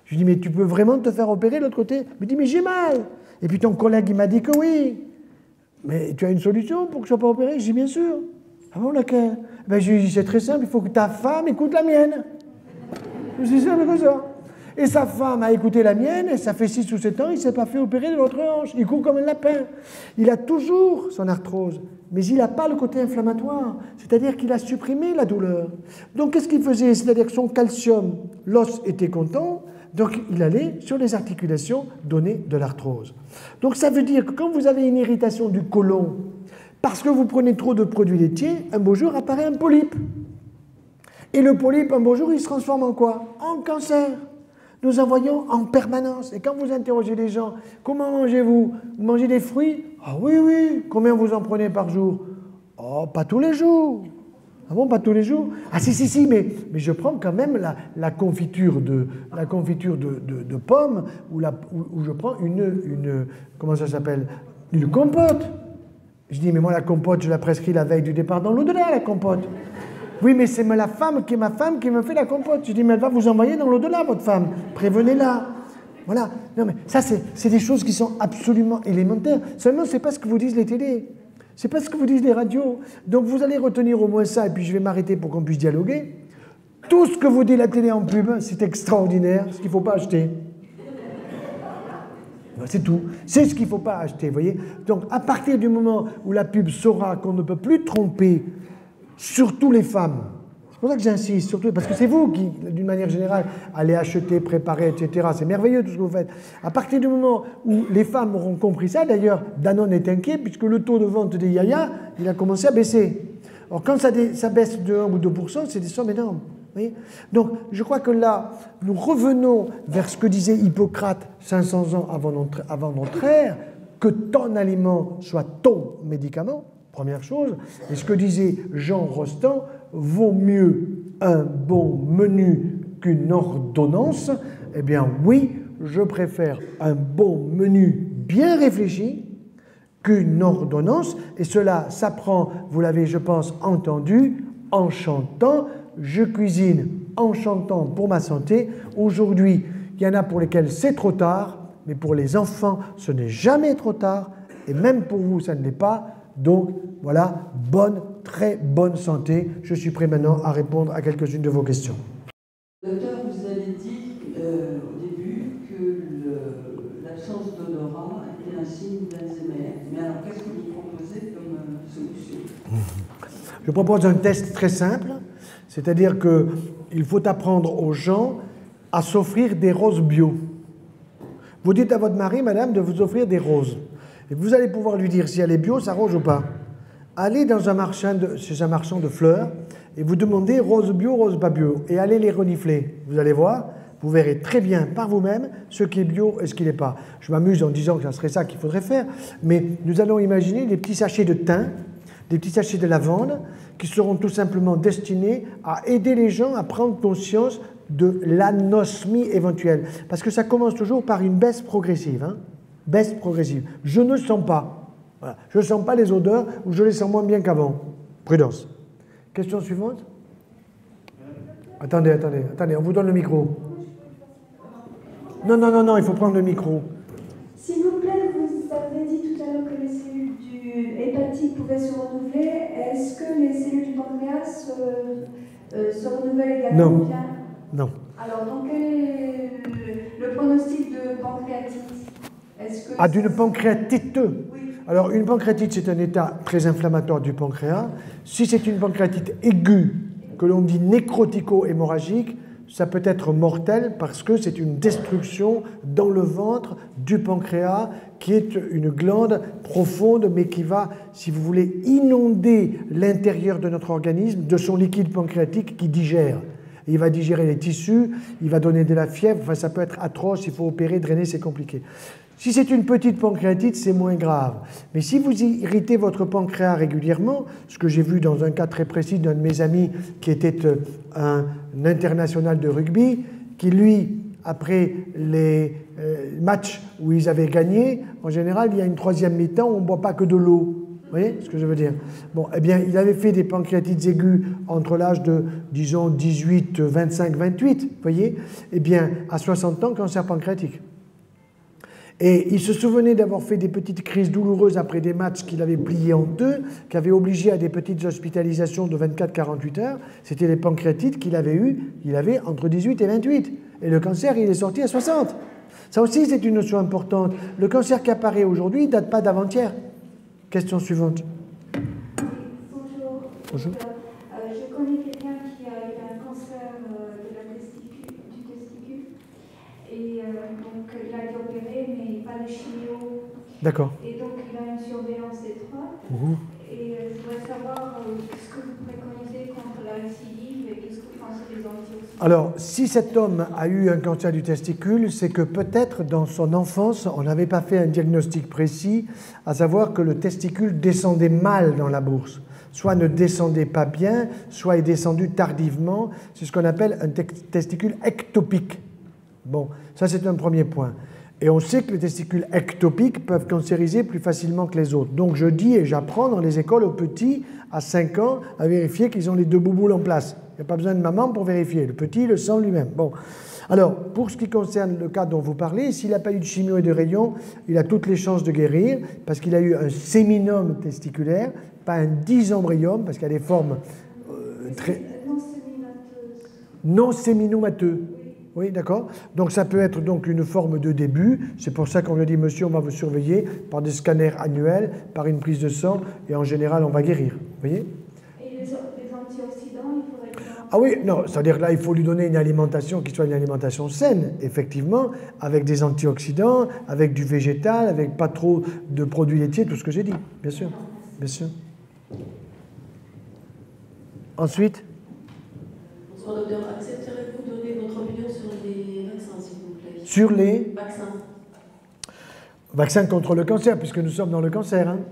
Je lui dis, mais tu peux vraiment te faire opérer de l'autre côté? Il me dit, mais j'ai mal. Et puis ton collègue, il m'a dit que oui. Mais tu as une solution pour que je ne sois pas opéré? Je dis, bien sûr. Ah bon, laquelle? Ben, je lui dis, c'est très simple, il faut que ta femme écoute la mienne. C'est simple que ça. Et sa femme a écouté la mienne, et ça fait six ou sept ans, il ne s'est pas fait opérer de l'autre hanche. Il court comme un lapin. Il a toujours son arthrose, mais il n'a pas le côté inflammatoire. C'est-à-dire qu'il a supprimé la douleur. Donc, qu'est-ce qu'il faisait? C'est-à-dire que son calcium, l'os était content, donc il allait sur les articulations donner de l'arthrose. Donc, ça veut dire que quand vous avez une irritation du côlon, parce que vous prenez trop de produits laitiers, un beau jour apparaît un polype. Et le polype, un beau jour, il se transforme en quoi? En cancer. Nous en voyons en permanence. Et quand vous interrogez les gens, comment mangez-vous? Vous mangez des fruits? Ah oui, oui. Combien vous en prenez par jour? Oh, pas tous les jours. Ah bon, pas tous les jours? Ah si, si, si, mais, mais je prends quand même la, la confiture de, la confiture de, de, de pommes, ou, la, ou, ou je prends une, une, comment ça s'appelle? Une compote. Je dis, mais moi, la compote, je la prescris la veille du départ dans l'au-delà, la compote. Oui, mais c'est la femme qui est ma femme qui me fait la compote. Je dis, mais elle va vous envoyer dans l'au-delà, votre femme. Prévenez-la. Voilà. Non, mais ça, c'est des choses qui sont absolument élémentaires. Seulement, c'est pas ce que vous disent les télés. C'est pas ce que vous disent les radios. Donc, vous allez retenir au moins ça, et puis je vais m'arrêter pour qu'on puisse dialoguer. Tout ce que vous dit la télé en pub, c'est extraordinaire, ce qu'il ne faut pas acheter. C'est tout. C'est ce qu'il ne faut pas acheter, vous voyez. Donc, à partir du moment où la pub saura qu'on ne peut plus tromper surtout les femmes. C'est pour ça que j'insiste, surtout, parce que c'est vous qui, d'une manière générale, allez acheter, préparer, et cetera. C'est merveilleux tout ce que vous faites. À partir du moment où les femmes auront compris ça, d'ailleurs, Danone est inquiet, puisque le taux de vente des yaya, il a commencé à baisser. Alors, quand ça, ça baisse de un ou deux pour cent, c'est des sommes énormes. Vous voyez. Donc, je crois que là, nous revenons vers ce que disait Hippocrate cinq cents ans avant notre, avant notre ère, que ton aliment soit ton médicament. Première chose, et ce que disait Jean Rostand, vaut mieux un bon menu qu'une ordonnance. Eh bien oui, je préfère un bon menu bien réfléchi qu'une ordonnance, et cela s'apprend, vous l'avez je pense entendu, en chantant. Je cuisine en chantant pour ma santé. Aujourd'hui, il y en a pour lesquels c'est trop tard, mais pour les enfants, ce n'est jamais trop tard, et même pour vous, ça ne l'est pas. Donc, voilà, bonne, très bonne santé. Je suis prêt maintenant à répondre à quelques-unes de vos questions. Docteur, vous avez dit euh, au début que l'absence d'odorat était un signe d'Alzheimer. Mais alors, qu'est-ce que vous proposez comme euh, solution? Je propose un test très simple, c'est-à-dire qu'il faut apprendre aux gens à s'offrir des roses bio. Vous dites à votre mari, madame, de vous offrir des roses. Et vous allez pouvoir lui dire si elle est bio, ça rose ou pas. Allez dans un marchand de, chez un marchand de fleurs et vous demandez rose bio, rose pas bio. Et allez les renifler. Vous allez voir, vous verrez très bien par vous-même ce qui est bio et ce qui n'est pas. Je m'amuse en disant que ça serait ça qu'il faudrait faire, mais nous allons imaginer des petits sachets de thym, des petits sachets de lavande qui seront tout simplement destinés à aider les gens à prendre conscience de l'anosmie éventuelle. Parce que ça commence toujours par une baisse progressive. Hein. Baisse progressive. Je ne sens pas. Voilà. Je ne sens pas les odeurs ou je les sens moins bien qu'avant. Prudence. Question suivante. Attendez, attendez, attendez, on vous donne le micro. Non, non, non, non, il faut prendre le micro. S'il vous plaît, vous avez dit tout à l'heure que les cellules du hépatique pouvaient se renouveler. Est-ce que les cellules du pancréas se, euh, se renouvellent également? Non. Bien Non. Alors, donc, quel est le, le pronostic de pancréatite? Est-ce que Ah, d'une pancréatite? Oui. Alors, une pancréatite, c'est un état très inflammatoire du pancréas. Si c'est une pancréatite aiguë, que l'on dit nécrotico-hémorragique, ça peut être mortel parce que c'est une destruction dans le ventre du pancréas qui est une glande profonde mais qui va, si vous voulez, inonder l'intérieur de notre organisme de son liquide pancréatique qui digère. Il va digérer les tissus, il va donner de la fièvre, enfin ça peut être atroce, il faut opérer, drainer, c'est compliqué. Si c'est une petite pancréatite, c'est moins grave. Mais si vous irritez votre pancréas régulièrement, ce que j'ai vu dans un cas très précis d'un de mes amis qui était un international de rugby, qui lui, après les euh, matchs où ils avaient gagné, en général, il y a une troisième mi-temps où on ne boit pas que de l'eau. voyez ce que je veux dire? Bon, eh bien, il avait fait des pancréatites aiguës entre l'âge de, disons, dix-huit, vingt-cinq, vingt-huit, vous voyez? Eh bien, à soixante ans, cancer pancréatique. Et il se souvenait d'avoir fait des petites crises douloureuses après des matchs qu'il avait pliés en deux, qui avaient obligé à des petites hospitalisations de vingt-quatre à quarante-huit heures. C'était les pancréatites qu'il avait eues, il avait entre dix-huit et vingt-huit. Et le cancer, il est sorti à soixante. Ça aussi, c'est une notion importante. Le cancer qui apparaît aujourd'hui ne date pas d'avant-hier. Question suivante. Bonjour. Bonjour. Euh, je connais quelqu'un qui a eu un cancer euh, de la testicule, du testicule. Et euh, donc, il a été opéré, mais pas de chimio. D'accord. Et donc, il a une surveillance étroite. Mmh. Et euh, je voudrais savoir euh, ce que vous préconisez contre la récidive et qu'est-ce que vous pensez des antioxydants. Alors, si cet homme a eu un cancer du testicule, c'est que peut-être dans son enfance, on n'avait pas fait un diagnostic précis, à savoir que le testicule descendait mal dans la bourse. Soit ne descendait pas bien, soit est descendu tardivement. C'est ce qu'on appelle un te testicule ectopique. Bon, ça c'est un premier point. Et on sait que les testicules ectopiques peuvent cancériser plus facilement que les autres. Donc je dis et j'apprends dans les écoles aux petits, à cinq ans, à vérifier qu'ils ont les deux bouboules en place. Il n'y a pas besoin de maman pour vérifier. Le petit le sent lui-même. Bon. Alors, pour ce qui concerne le cas dont vous parlez, s'il n'a pas eu de chimio et de rayons, il a toutes les chances de guérir parce qu'il a eu un séminome testiculaire, pas un dysembryome, parce qu'il y a des formes euh, très... Non séminateuse. Non séminomateux. Oui, d'accord. Donc ça peut être donc une forme de début. C'est pour ça qu'on lui dit, monsieur, on va vous surveiller par des scanners annuels, par une prise de sang, et en général, on va guérir. Vous voyez? Et les, les antioxydants, il faudrait que... Ah oui, non, c'est-à-dire que là, il faut lui donner une alimentation qui soit une alimentation saine, effectivement, avec des antioxydants, avec du végétal, avec pas trop de produits laitiers, tout ce que j'ai dit, bien sûr, bien sûr. Ensuite? Bonsoir docteur, accepterez-vous de donner votre opinion sur les vaccins, s'il vous plaît? Sur les vaccins. Vaccins contre le cancer, puisque nous sommes dans le cancer. Hein.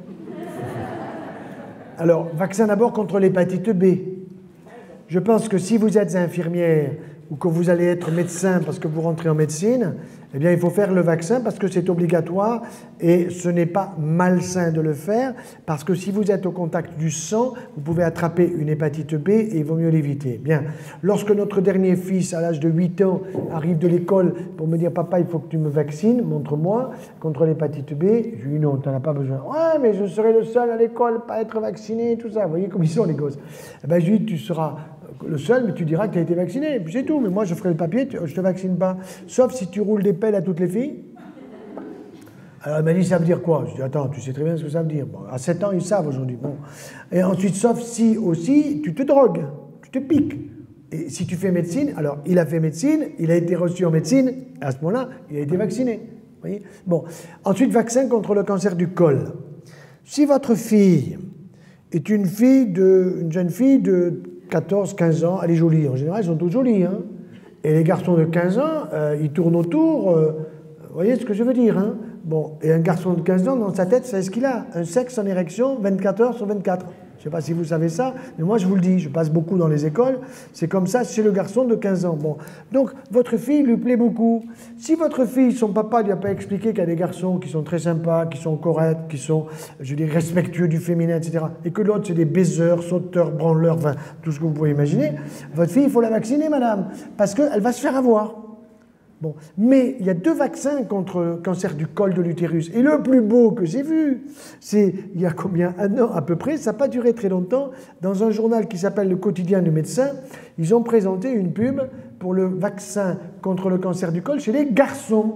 Alors, vaccin d'abord contre l'hépatite B. Je pense que si vous êtes infirmière ou que vous allez être médecin parce que vous rentrez en médecine, eh bien, il faut faire le vaccin parce que c'est obligatoire et ce n'est pas malsain de le faire parce que si vous êtes au contact du sang, vous pouvez attraper une hépatite B et il vaut mieux l'éviter. Bien, lorsque notre dernier fils, à l'âge de huit ans, arrive de l'école pour me dire « Papa, il faut que tu me vaccines, montre-moi, contre l'hépatite B », je lui dis « Non, tu n'en as pas besoin. »« Ouais, mais je serai le seul à l'école, pas être vacciné, tout ça. » Vous voyez comme ils sont les gosses. Eh bien, je lui dis « Tu seras... » le seul, mais tu diras que tu as été vacciné, et puis c'est tout. Mais moi, je ferai le papier, je ne te vaccine pas. Sauf si tu roules des pelles à toutes les filles. Alors, elle m'a dit, ça veut dire quoi? Je dis, attends, tu sais très bien ce que ça veut dire. Bon, à sept ans, ils savent aujourd'hui. Bon. Et ensuite, sauf si aussi, tu te drogues, tu te piques. Et si tu fais médecine, alors, il a fait médecine, il a été reçu en médecine, à ce moment-là, il a été vacciné. Vous voyez? Bon. Ensuite, vaccin contre le cancer du col. Si votre fille est une fille de, une jeune fille de quatorze, quinze ans, elle est jolie. En général, ils sont tous jolis. Hein. Et les garçons de quinze ans, euh, ils tournent autour. Euh, vous voyez ce que je veux dire hein. Bon, et un garçon de quinze ans, dans sa tête, c'est ce qu'il a. Un sexe en érection, vingt-quatre heures sur vingt-quatre. Je ne sais pas si vous savez ça, mais moi, je vous le dis. Je passe beaucoup dans les écoles. C'est comme ça chez le garçon de quinze ans. Bon. Donc, votre fille lui plaît beaucoup. Si votre fille, son papa ne lui a pas expliqué qu'il y a des garçons qui sont très sympas, qui sont corrects, qui sont, je dis, respectueux du féminin, et cetera, et que l'autre, c'est des baiseurs, sauteurs, branleurs, enfin, tout ce que vous pouvez imaginer, votre fille, il faut la vacciner, madame, parce qu'elle va se faire avoir. Bon. Mais il y a deux vaccins contre le cancer du col de l'utérus. Et le plus beau que j'ai vu, c'est il y a combien? Un an à peu près, ça n'a pas duré très longtemps, dans un journal qui s'appelle Le Quotidien du médecin, ils ont présenté une pub pour le vaccin contre le cancer du col chez les garçons.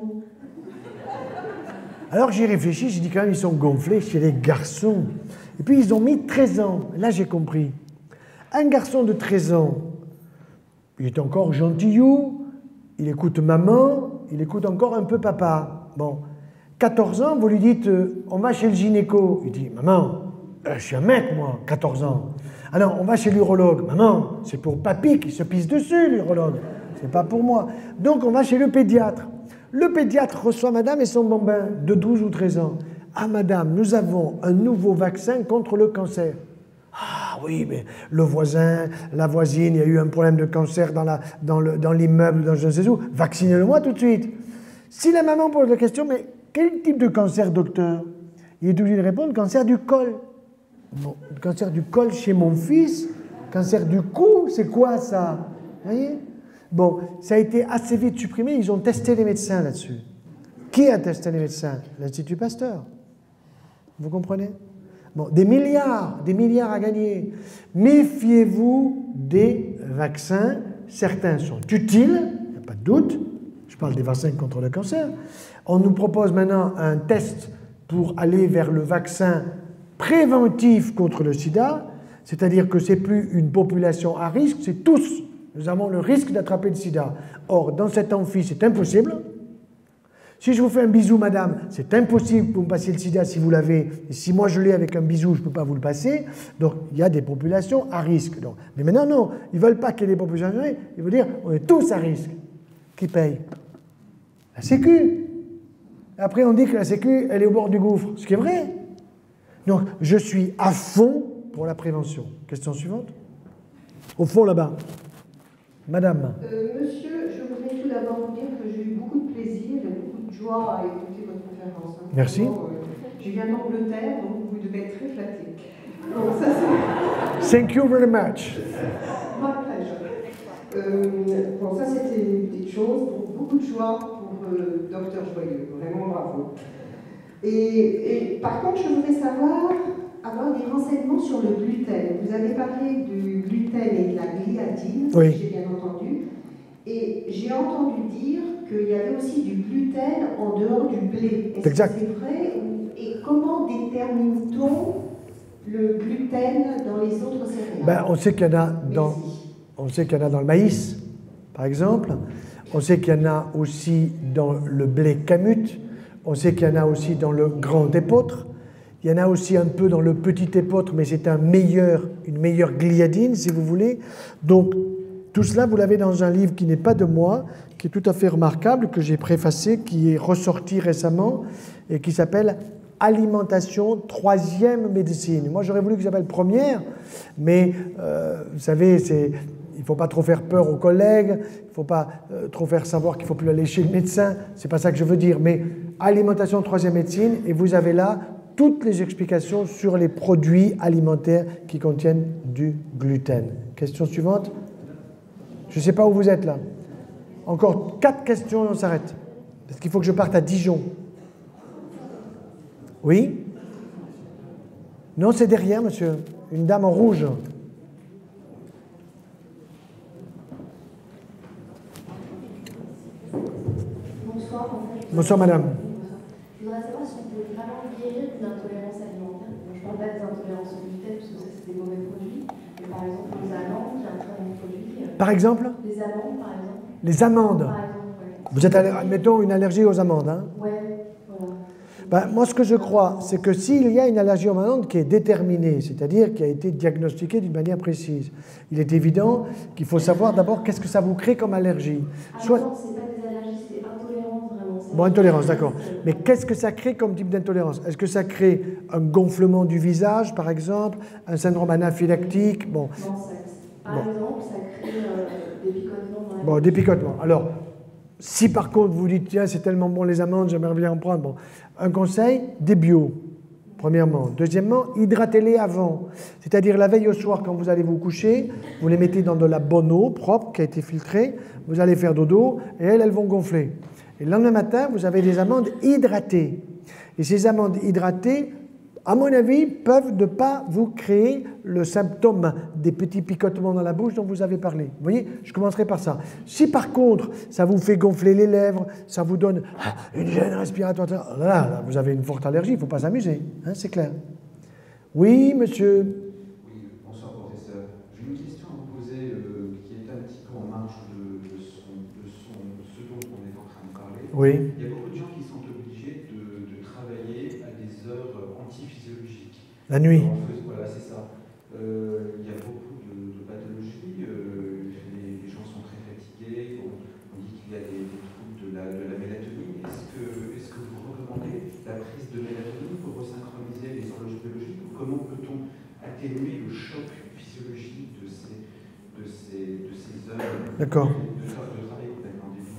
Alors j'ai réfléchi, j'ai dit quand même, ils sont gonflés chez les garçons. Et puis ils ont mis treize ans. Là j'ai compris. Un garçon de treize ans, il est encore gentillou, il écoute maman, il écoute encore un peu papa. Bon, quatorze ans, vous lui dites, euh, on va chez le gynéco. Il dit, maman, euh, je suis un mec, moi, quatorze ans. Alors, on va chez l'urologue. Maman, c'est pour papy qui se pisse dessus, l'urologue. C'est pas pour moi. Donc, on va chez le pédiatre. Le pédiatre reçoit madame et son bambin de douze ou treize ans. Ah, madame, nous avons un nouveau vaccin contre le cancer. Ah oui, mais le voisin, la voisine, il y a eu un problème de cancer dans, la, dans, le, dans l'immeuble, dans je ne sais où, vaccinez-le-moi tout de suite. Si la maman pose la question, mais quel type de cancer, docteur? Il est obligé de répondre, cancer du col. Bon, le cancer du col chez mon fils, cancer du cou, c'est quoi ça? Vous voyez? Bon, ça a été assez vite supprimé, ils ont testé les médecins là-dessus. Qui a testé les médecins? L'Institut Pasteur. Vous comprenez? Bon, des milliards, des milliards à gagner. Méfiez-vous des vaccins. Certains sont utiles, il n'y a pas de doute. Je parle des vaccins contre le cancer. On nous propose maintenant un test pour aller vers le vaccin préventif contre le sida, c'est-à-dire que ce n'est plus une population à risque, c'est tous. Nous avons le risque d'attraper le sida. Or, dans cet amphi, c'est impossible. Si je vous fais un bisou, madame, c'est impossible que vous me passiez le sida si vous l'avez. Et si moi je l'ai avec un bisou, je ne peux pas vous le passer. Donc, il y a des populations à risque. Donc, mais maintenant, non, ils ne veulent pas qu'il y ait des populations à risque. Ils veulent dire, on est tous à risque. Qui paye? La Sécu. Après, on dit que la Sécu, elle est au bord du gouffre. Ce qui est vrai. Donc, je suis à fond pour la prévention. Question suivante. Au fond, là-bas. Madame. Euh, monsieur, je voudrais tout d'abord vous dire que j'ai eu beaucoup de plaisir et beaucoup de joie à écouter votre conférence. Hein. Merci. Vraiment, euh, je viens d'Angleterre, donc vous devez être très flatté. Donc ça, c'est... Thank you very much. My pleasure. Euh, bon, ça, c'était une petite chose. Donc, beaucoup de joie pour euh, Docteur Joyeux. Vraiment bravo. Et, et par contre, je voudrais savoir... avoir des renseignements sur le gluten. Vous avez parlé du gluten et de la gliadine, oui. Si j'ai bien entendu. Et j'ai entendu dire qu'il y avait aussi du gluten en dehors du blé. Est-ce exact. que c'est vrai? Et comment détermine-t-on le gluten dans les autres céréales? Ben, on sait qu'il y en a dans, on sait qu'il y en a dans le maïs, par exemple. On sait qu'il y en a aussi dans le blé camut. On sait qu'il y en a aussi dans le grand épeautre. Il y en a aussi un peu dans le petit épeautre, mais c'est un meilleur, une meilleure gliadine, si vous voulez. Donc, tout cela, vous l'avez dans un livre qui n'est pas de moi, qui est tout à fait remarquable, que j'ai préfacé, qui est ressorti récemment, et qui s'appelle « Alimentation, troisième médecine ». Moi, j'aurais voulu que ça s'appelle « Première », mais, euh, vous savez, c'est... il ne faut pas trop faire peur aux collègues, il ne faut pas euh, trop faire savoir qu'il ne faut plus aller chez le médecin, c'est pas ça que je veux dire, mais « Alimentation, troisième médecine », et vous avez là toutes les explications sur les produits alimentaires qui contiennent du gluten. Question suivante. Je ne sais pas où vous êtes là. Encore quatre questions et on s'arrête. Parce qu'il faut que je parte à Dijon. Oui? Non, c'est derrière, monsieur. Une dame en rouge. Bonsoir. En fait. Bonsoir, madame. Je voudrais savoir si on peut vraiment guérir d'une intolérance alimentaire. Bon, je ne parle pas des intolérances au gluten, parce que ça, c'est des mauvais produits. Mais par exemple, les amandes, qui est un très bon produit. Par exemple? Les amandes, par exemple. Les amandes. Par exemple, ouais. Vous êtes, admettons, une allergie aux amandes, hein? Ouais, voilà. Ben, moi, ce que je crois, c'est que s'il y a une allergie aux amandes qui est déterminée, c'est-à-dire qui a été diagnostiquée d'une manière précise, il est évident qu'il faut savoir d'abord qu'est-ce que ça vous crée comme allergie. Ah Soit... non, c'est pas des allergies, c'est intolérance vraiment. Bon, intolérance, d'accord. Mais qu'est-ce que ça crée comme type d'intolérance? Est-ce que ça crée un gonflement du visage, par exemple, un syndrome anaphylactique? Bon. Non, ça, par bon. exemple, ça crée euh, des picotements dans la Bon, des picotements. Alors, si par contre vous dites, tiens, c'est tellement bon les amandes, j'aimerais bien en prendre, bon, un conseil, des bio, premièrement. Deuxièmement, hydratez-les avant. C'est-à-dire la veille au soir, quand vous allez vous coucher, vous les mettez dans de la bonne eau propre qui a été filtrée, vous allez faire dodo et elles, elles vont gonfler. Et le lendemain matin, vous avez des amandes hydratées. Et ces amandes hydratées, à mon avis, peuvent ne pas vous créer le symptôme des petits picotements dans la bouche dont vous avez parlé. Vous voyez, je commencerai par ça. Si par contre, ça vous fait gonfler les lèvres, ça vous donne une gêne respiratoire, là, là vous avez une forte allergie, il ne faut pas s'amuser, hein, c'est clair. Oui, monsieur. Oui, bonsoir professeur. J'ai une question à vous poser euh, qui est un petit peu en marge de, de, son, de, son, de ce dont on est en train de parler. Oui. Il y a beaucoup de gens qui sont obligés de, de travailler à des heures antiphysiologiques. La nuit. Voilà, c'est ça. Euh, il y a beaucoup de, de pathologies. Euh, les, les gens sont très fatigués. On, on dit qu'il y a des, des troubles de la, de la mélatonine. Est-ce que, est-ce que vous recommandez la prise de mélatonine pour resynchroniser les horloges biologiques? Ou comment peut-on atténuer le choc physiologique de ces, de ces, de ces heures D'accord. de, de travail complètement débile?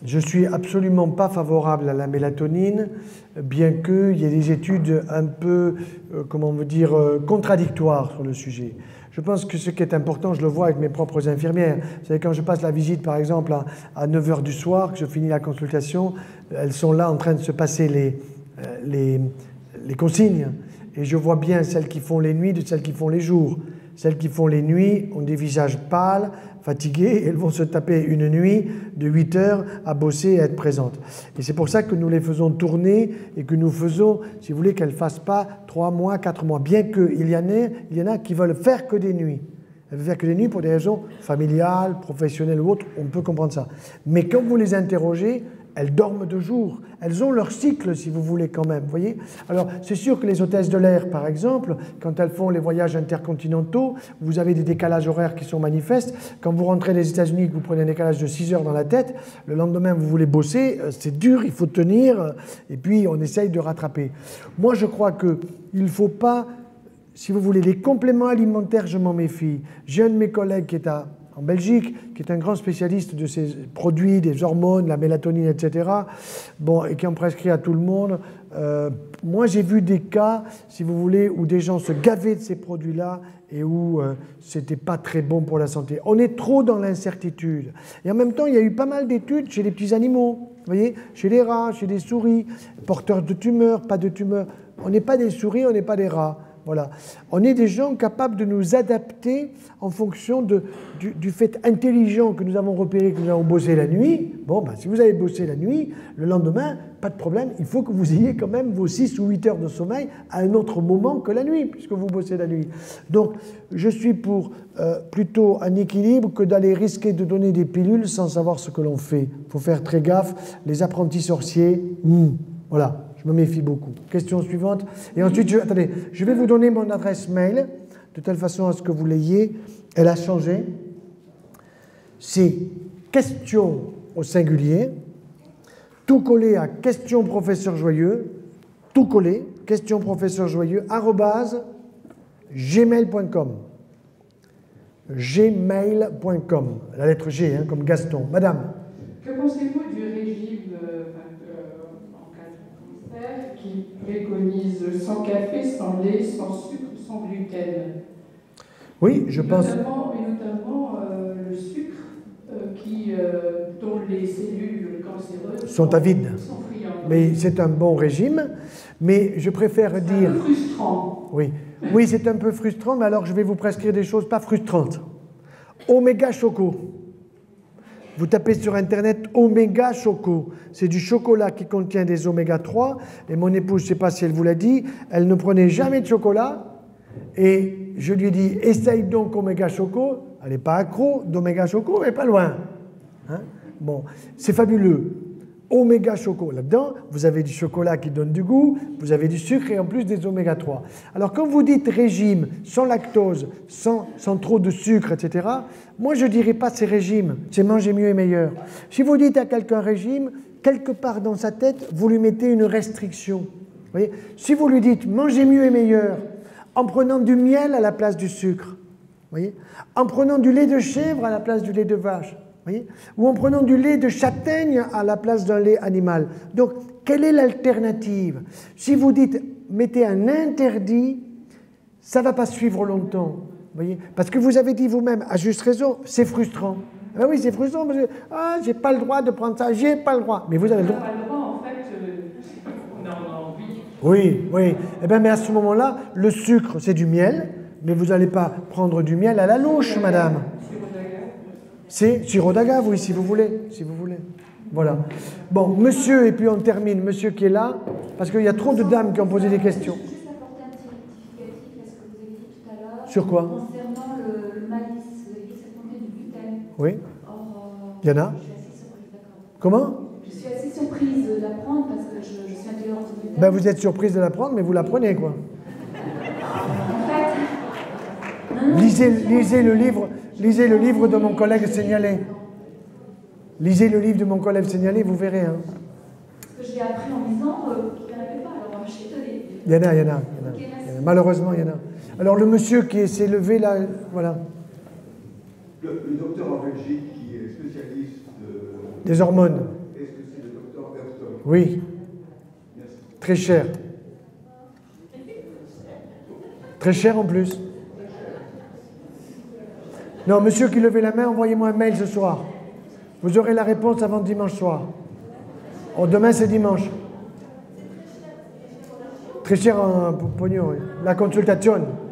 Je ne suis absolument pas favorable à la mélatonine, bien qu'il y ait des études un peu, euh, comment on veut dire, euh, contradictoires sur le sujet. Je pense que ce qui est important, je le vois avec mes propres infirmières. Vous savez, quand je passe la visite, par exemple, à, à neuf heures du soir, que je finis la consultation, elles sont là en train de se passer les, euh, les, les consignes. Et je vois bien celles qui font les nuits de celles qui font les jours. Celles qui font les nuits ont des visages pâles, fatigués, et elles vont se taper une nuit de huit heures à bosser et à être présentes. Et c'est pour ça que nous les faisons tourner et que nous faisons, si vous voulez, qu'elles ne fassent pas trois mois, quatre mois. Bien qu'il y en ait, il y en a qui veulent faire que des nuits. Elles veulent faire que des nuits pour des raisons familiales, professionnelles ou autres, on peut comprendre ça. Mais quand vous les interrogez, elles dorment de jour. Elles ont leur cycle, si vous voulez, quand même. Vous voyez ? Alors, c'est sûr que les hôtesses de l'air, par exemple, quand elles font les voyages intercontinentaux, vous avez des décalages horaires qui sont manifestes. Quand vous rentrez des États-Unis, que vous prenez un décalage de six heures dans la tête, le lendemain, vous voulez bosser, c'est dur, il faut tenir, et puis on essaye de rattraper. Moi, je crois qu'il ne faut pas, si vous voulez, les compléments alimentaires, je m'en méfie. J'ai un de mes collègues qui est à... en Belgique, qui est un grand spécialiste de ces produits, des hormones, la mélatonine, et cetera, bon, et qui en prescrit à tout le monde. Euh, moi, j'ai vu des cas, si vous voulez, où des gens se gavaient de ces produits-là et où euh, c'était pas très bon pour la santé. On est trop dans l'incertitude. Et en même temps, il y a eu pas mal d'études chez les petits animaux, vous voyez, chez les rats, chez les souris, porteurs de tumeurs, pas de tumeurs. On n'est pas des souris, on n'est pas des rats. Voilà. On est des gens capables de nous adapter en fonction de, du, du fait intelligent que nous avons repéré, que nous avons bossé la nuit. Bon, ben, si vous avez bossé la nuit, le lendemain, pas de problème, il faut que vous ayez quand même vos six ou huit heures de sommeil à un autre moment que la nuit, puisque vous bossez la nuit. Donc, je suis pour euh, plutôt un équilibre que d'aller risquer de donner des pilules sans savoir ce que l'on fait. Il faut faire très gaffe. Les apprentis sorciers, hmm, voilà. Je me méfie beaucoup. Question suivante. Et ensuite, je, attendez, je vais vous donner mon adresse mail, de telle façon à ce que vous l'ayez. Elle a changé. C'est question au singulier, tout collé à question professeur Joyeux, tout collé, question professeur Joyeux, arrobase, gmail point com. gmail point com. La lettre G, hein, comme Gaston. Madame. Que pensez-vous du régime euh, qui préconise sans café, sans lait, sans sucre, sans gluten? Oui, je et pense... Notamment, et notamment euh, le sucre euh, qui, euh, dont les cellules cancéreuses sont avides. Sont friandes. Mais c'est un bon régime, mais je préfère dire... C'est un peu frustrant. Oui, oui, c'est un peu frustrant, mais alors je vais vous prescrire des choses pas frustrantes. Oméga Choco. Vous tapez sur Internet Oméga Choco. C'est du chocolat qui contient des oméga trois. Et mon épouse, je ne sais pas si elle vous l'a dit, elle ne prenait jamais de chocolat. Et je lui ai dit, essaye donc Oméga Choco. Elle n'est pas accro d'Oméga Choco, mais pas loin. Hein? Bon, c'est fabuleux. Oméga Choco. Là-dedans, vous avez du chocolat qui donne du goût, vous avez du sucre et en plus des oméga trois. Alors, quand vous dites régime, sans lactose, sans, sans trop de sucre, et cetera, moi, je ne dirais pas c'est régime, c'est manger mieux et meilleur. Si vous dites à quelqu'un régime, quelque part dans sa tête, vous lui mettez une restriction. Vous voyez ? Si vous lui dites manger mieux et meilleur, en prenant du miel à la place du sucre, vous voyez ? En prenant du lait de chèvre à la place du lait de vache, voyez, ou en prenant du lait de châtaigne à la place d'un lait animal. Donc, quelle est l'alternative? Si vous dites, mettez un interdit, ça ne va pas suivre longtemps. Voyez, parce que vous avez dit vous-même, à juste raison, c'est frustrant. Ben oui, c'est frustrant, parce que, ah, j'ai pas le droit de prendre ça, j'ai pas le droit. Mais vous avez le droit. On n'a pas le droit, en fait, euh, on a envie. Oui, oui. Eh bien, mais à ce moment-là, le sucre, c'est du miel, mais vous n'allez pas prendre du miel à la louche, madame. C'est sirop d'agave, oui, si vous voulez, si vous voulez. Voilà. Bon, monsieur, et puis on termine. Monsieur qui est là, parce qu'il y a trop de dames qui ont posé des questions. Juste apporter un petit rectificatif à ce que vous avez dit tout à l'heure. Sur quoi? Concernant le, le maïs, vous avez dit que ça contenait du gluten. Oui. Or, euh, Il y en a? Je suis assez surprise, d'accord. Comment? Je suis assez surprise d'apprendre parce que je, je suis intolérante au gluten. Ben, vous êtes surprise de l'apprendre, mais vous l'apprenez, quoi. En fait, non, non, Lisez, lisez le livre, lisez le livre de mon collègue signalé. Lisez le livre de mon collègue signalé, vous verrez. Hein. Ce que j'ai appris en lisant, euh, qu'il n'y en avait pas, alors je suis étonnée. Il y en a, il y en a. Il y en a, Ok, il y en a. merci. Malheureusement, il y en a. Alors, le monsieur qui s'est levé là, voilà. Le, le docteur en Belgique qui est spécialiste de, Des hormones. et Oui. Très cher. Très cher en plus. Non, monsieur qui levait la main, envoyez-moi un mail ce soir. Vous aurez la réponse avant dimanche soir. Oh, demain, c'est dimanche. Très cher en pognon, oui. La consultation.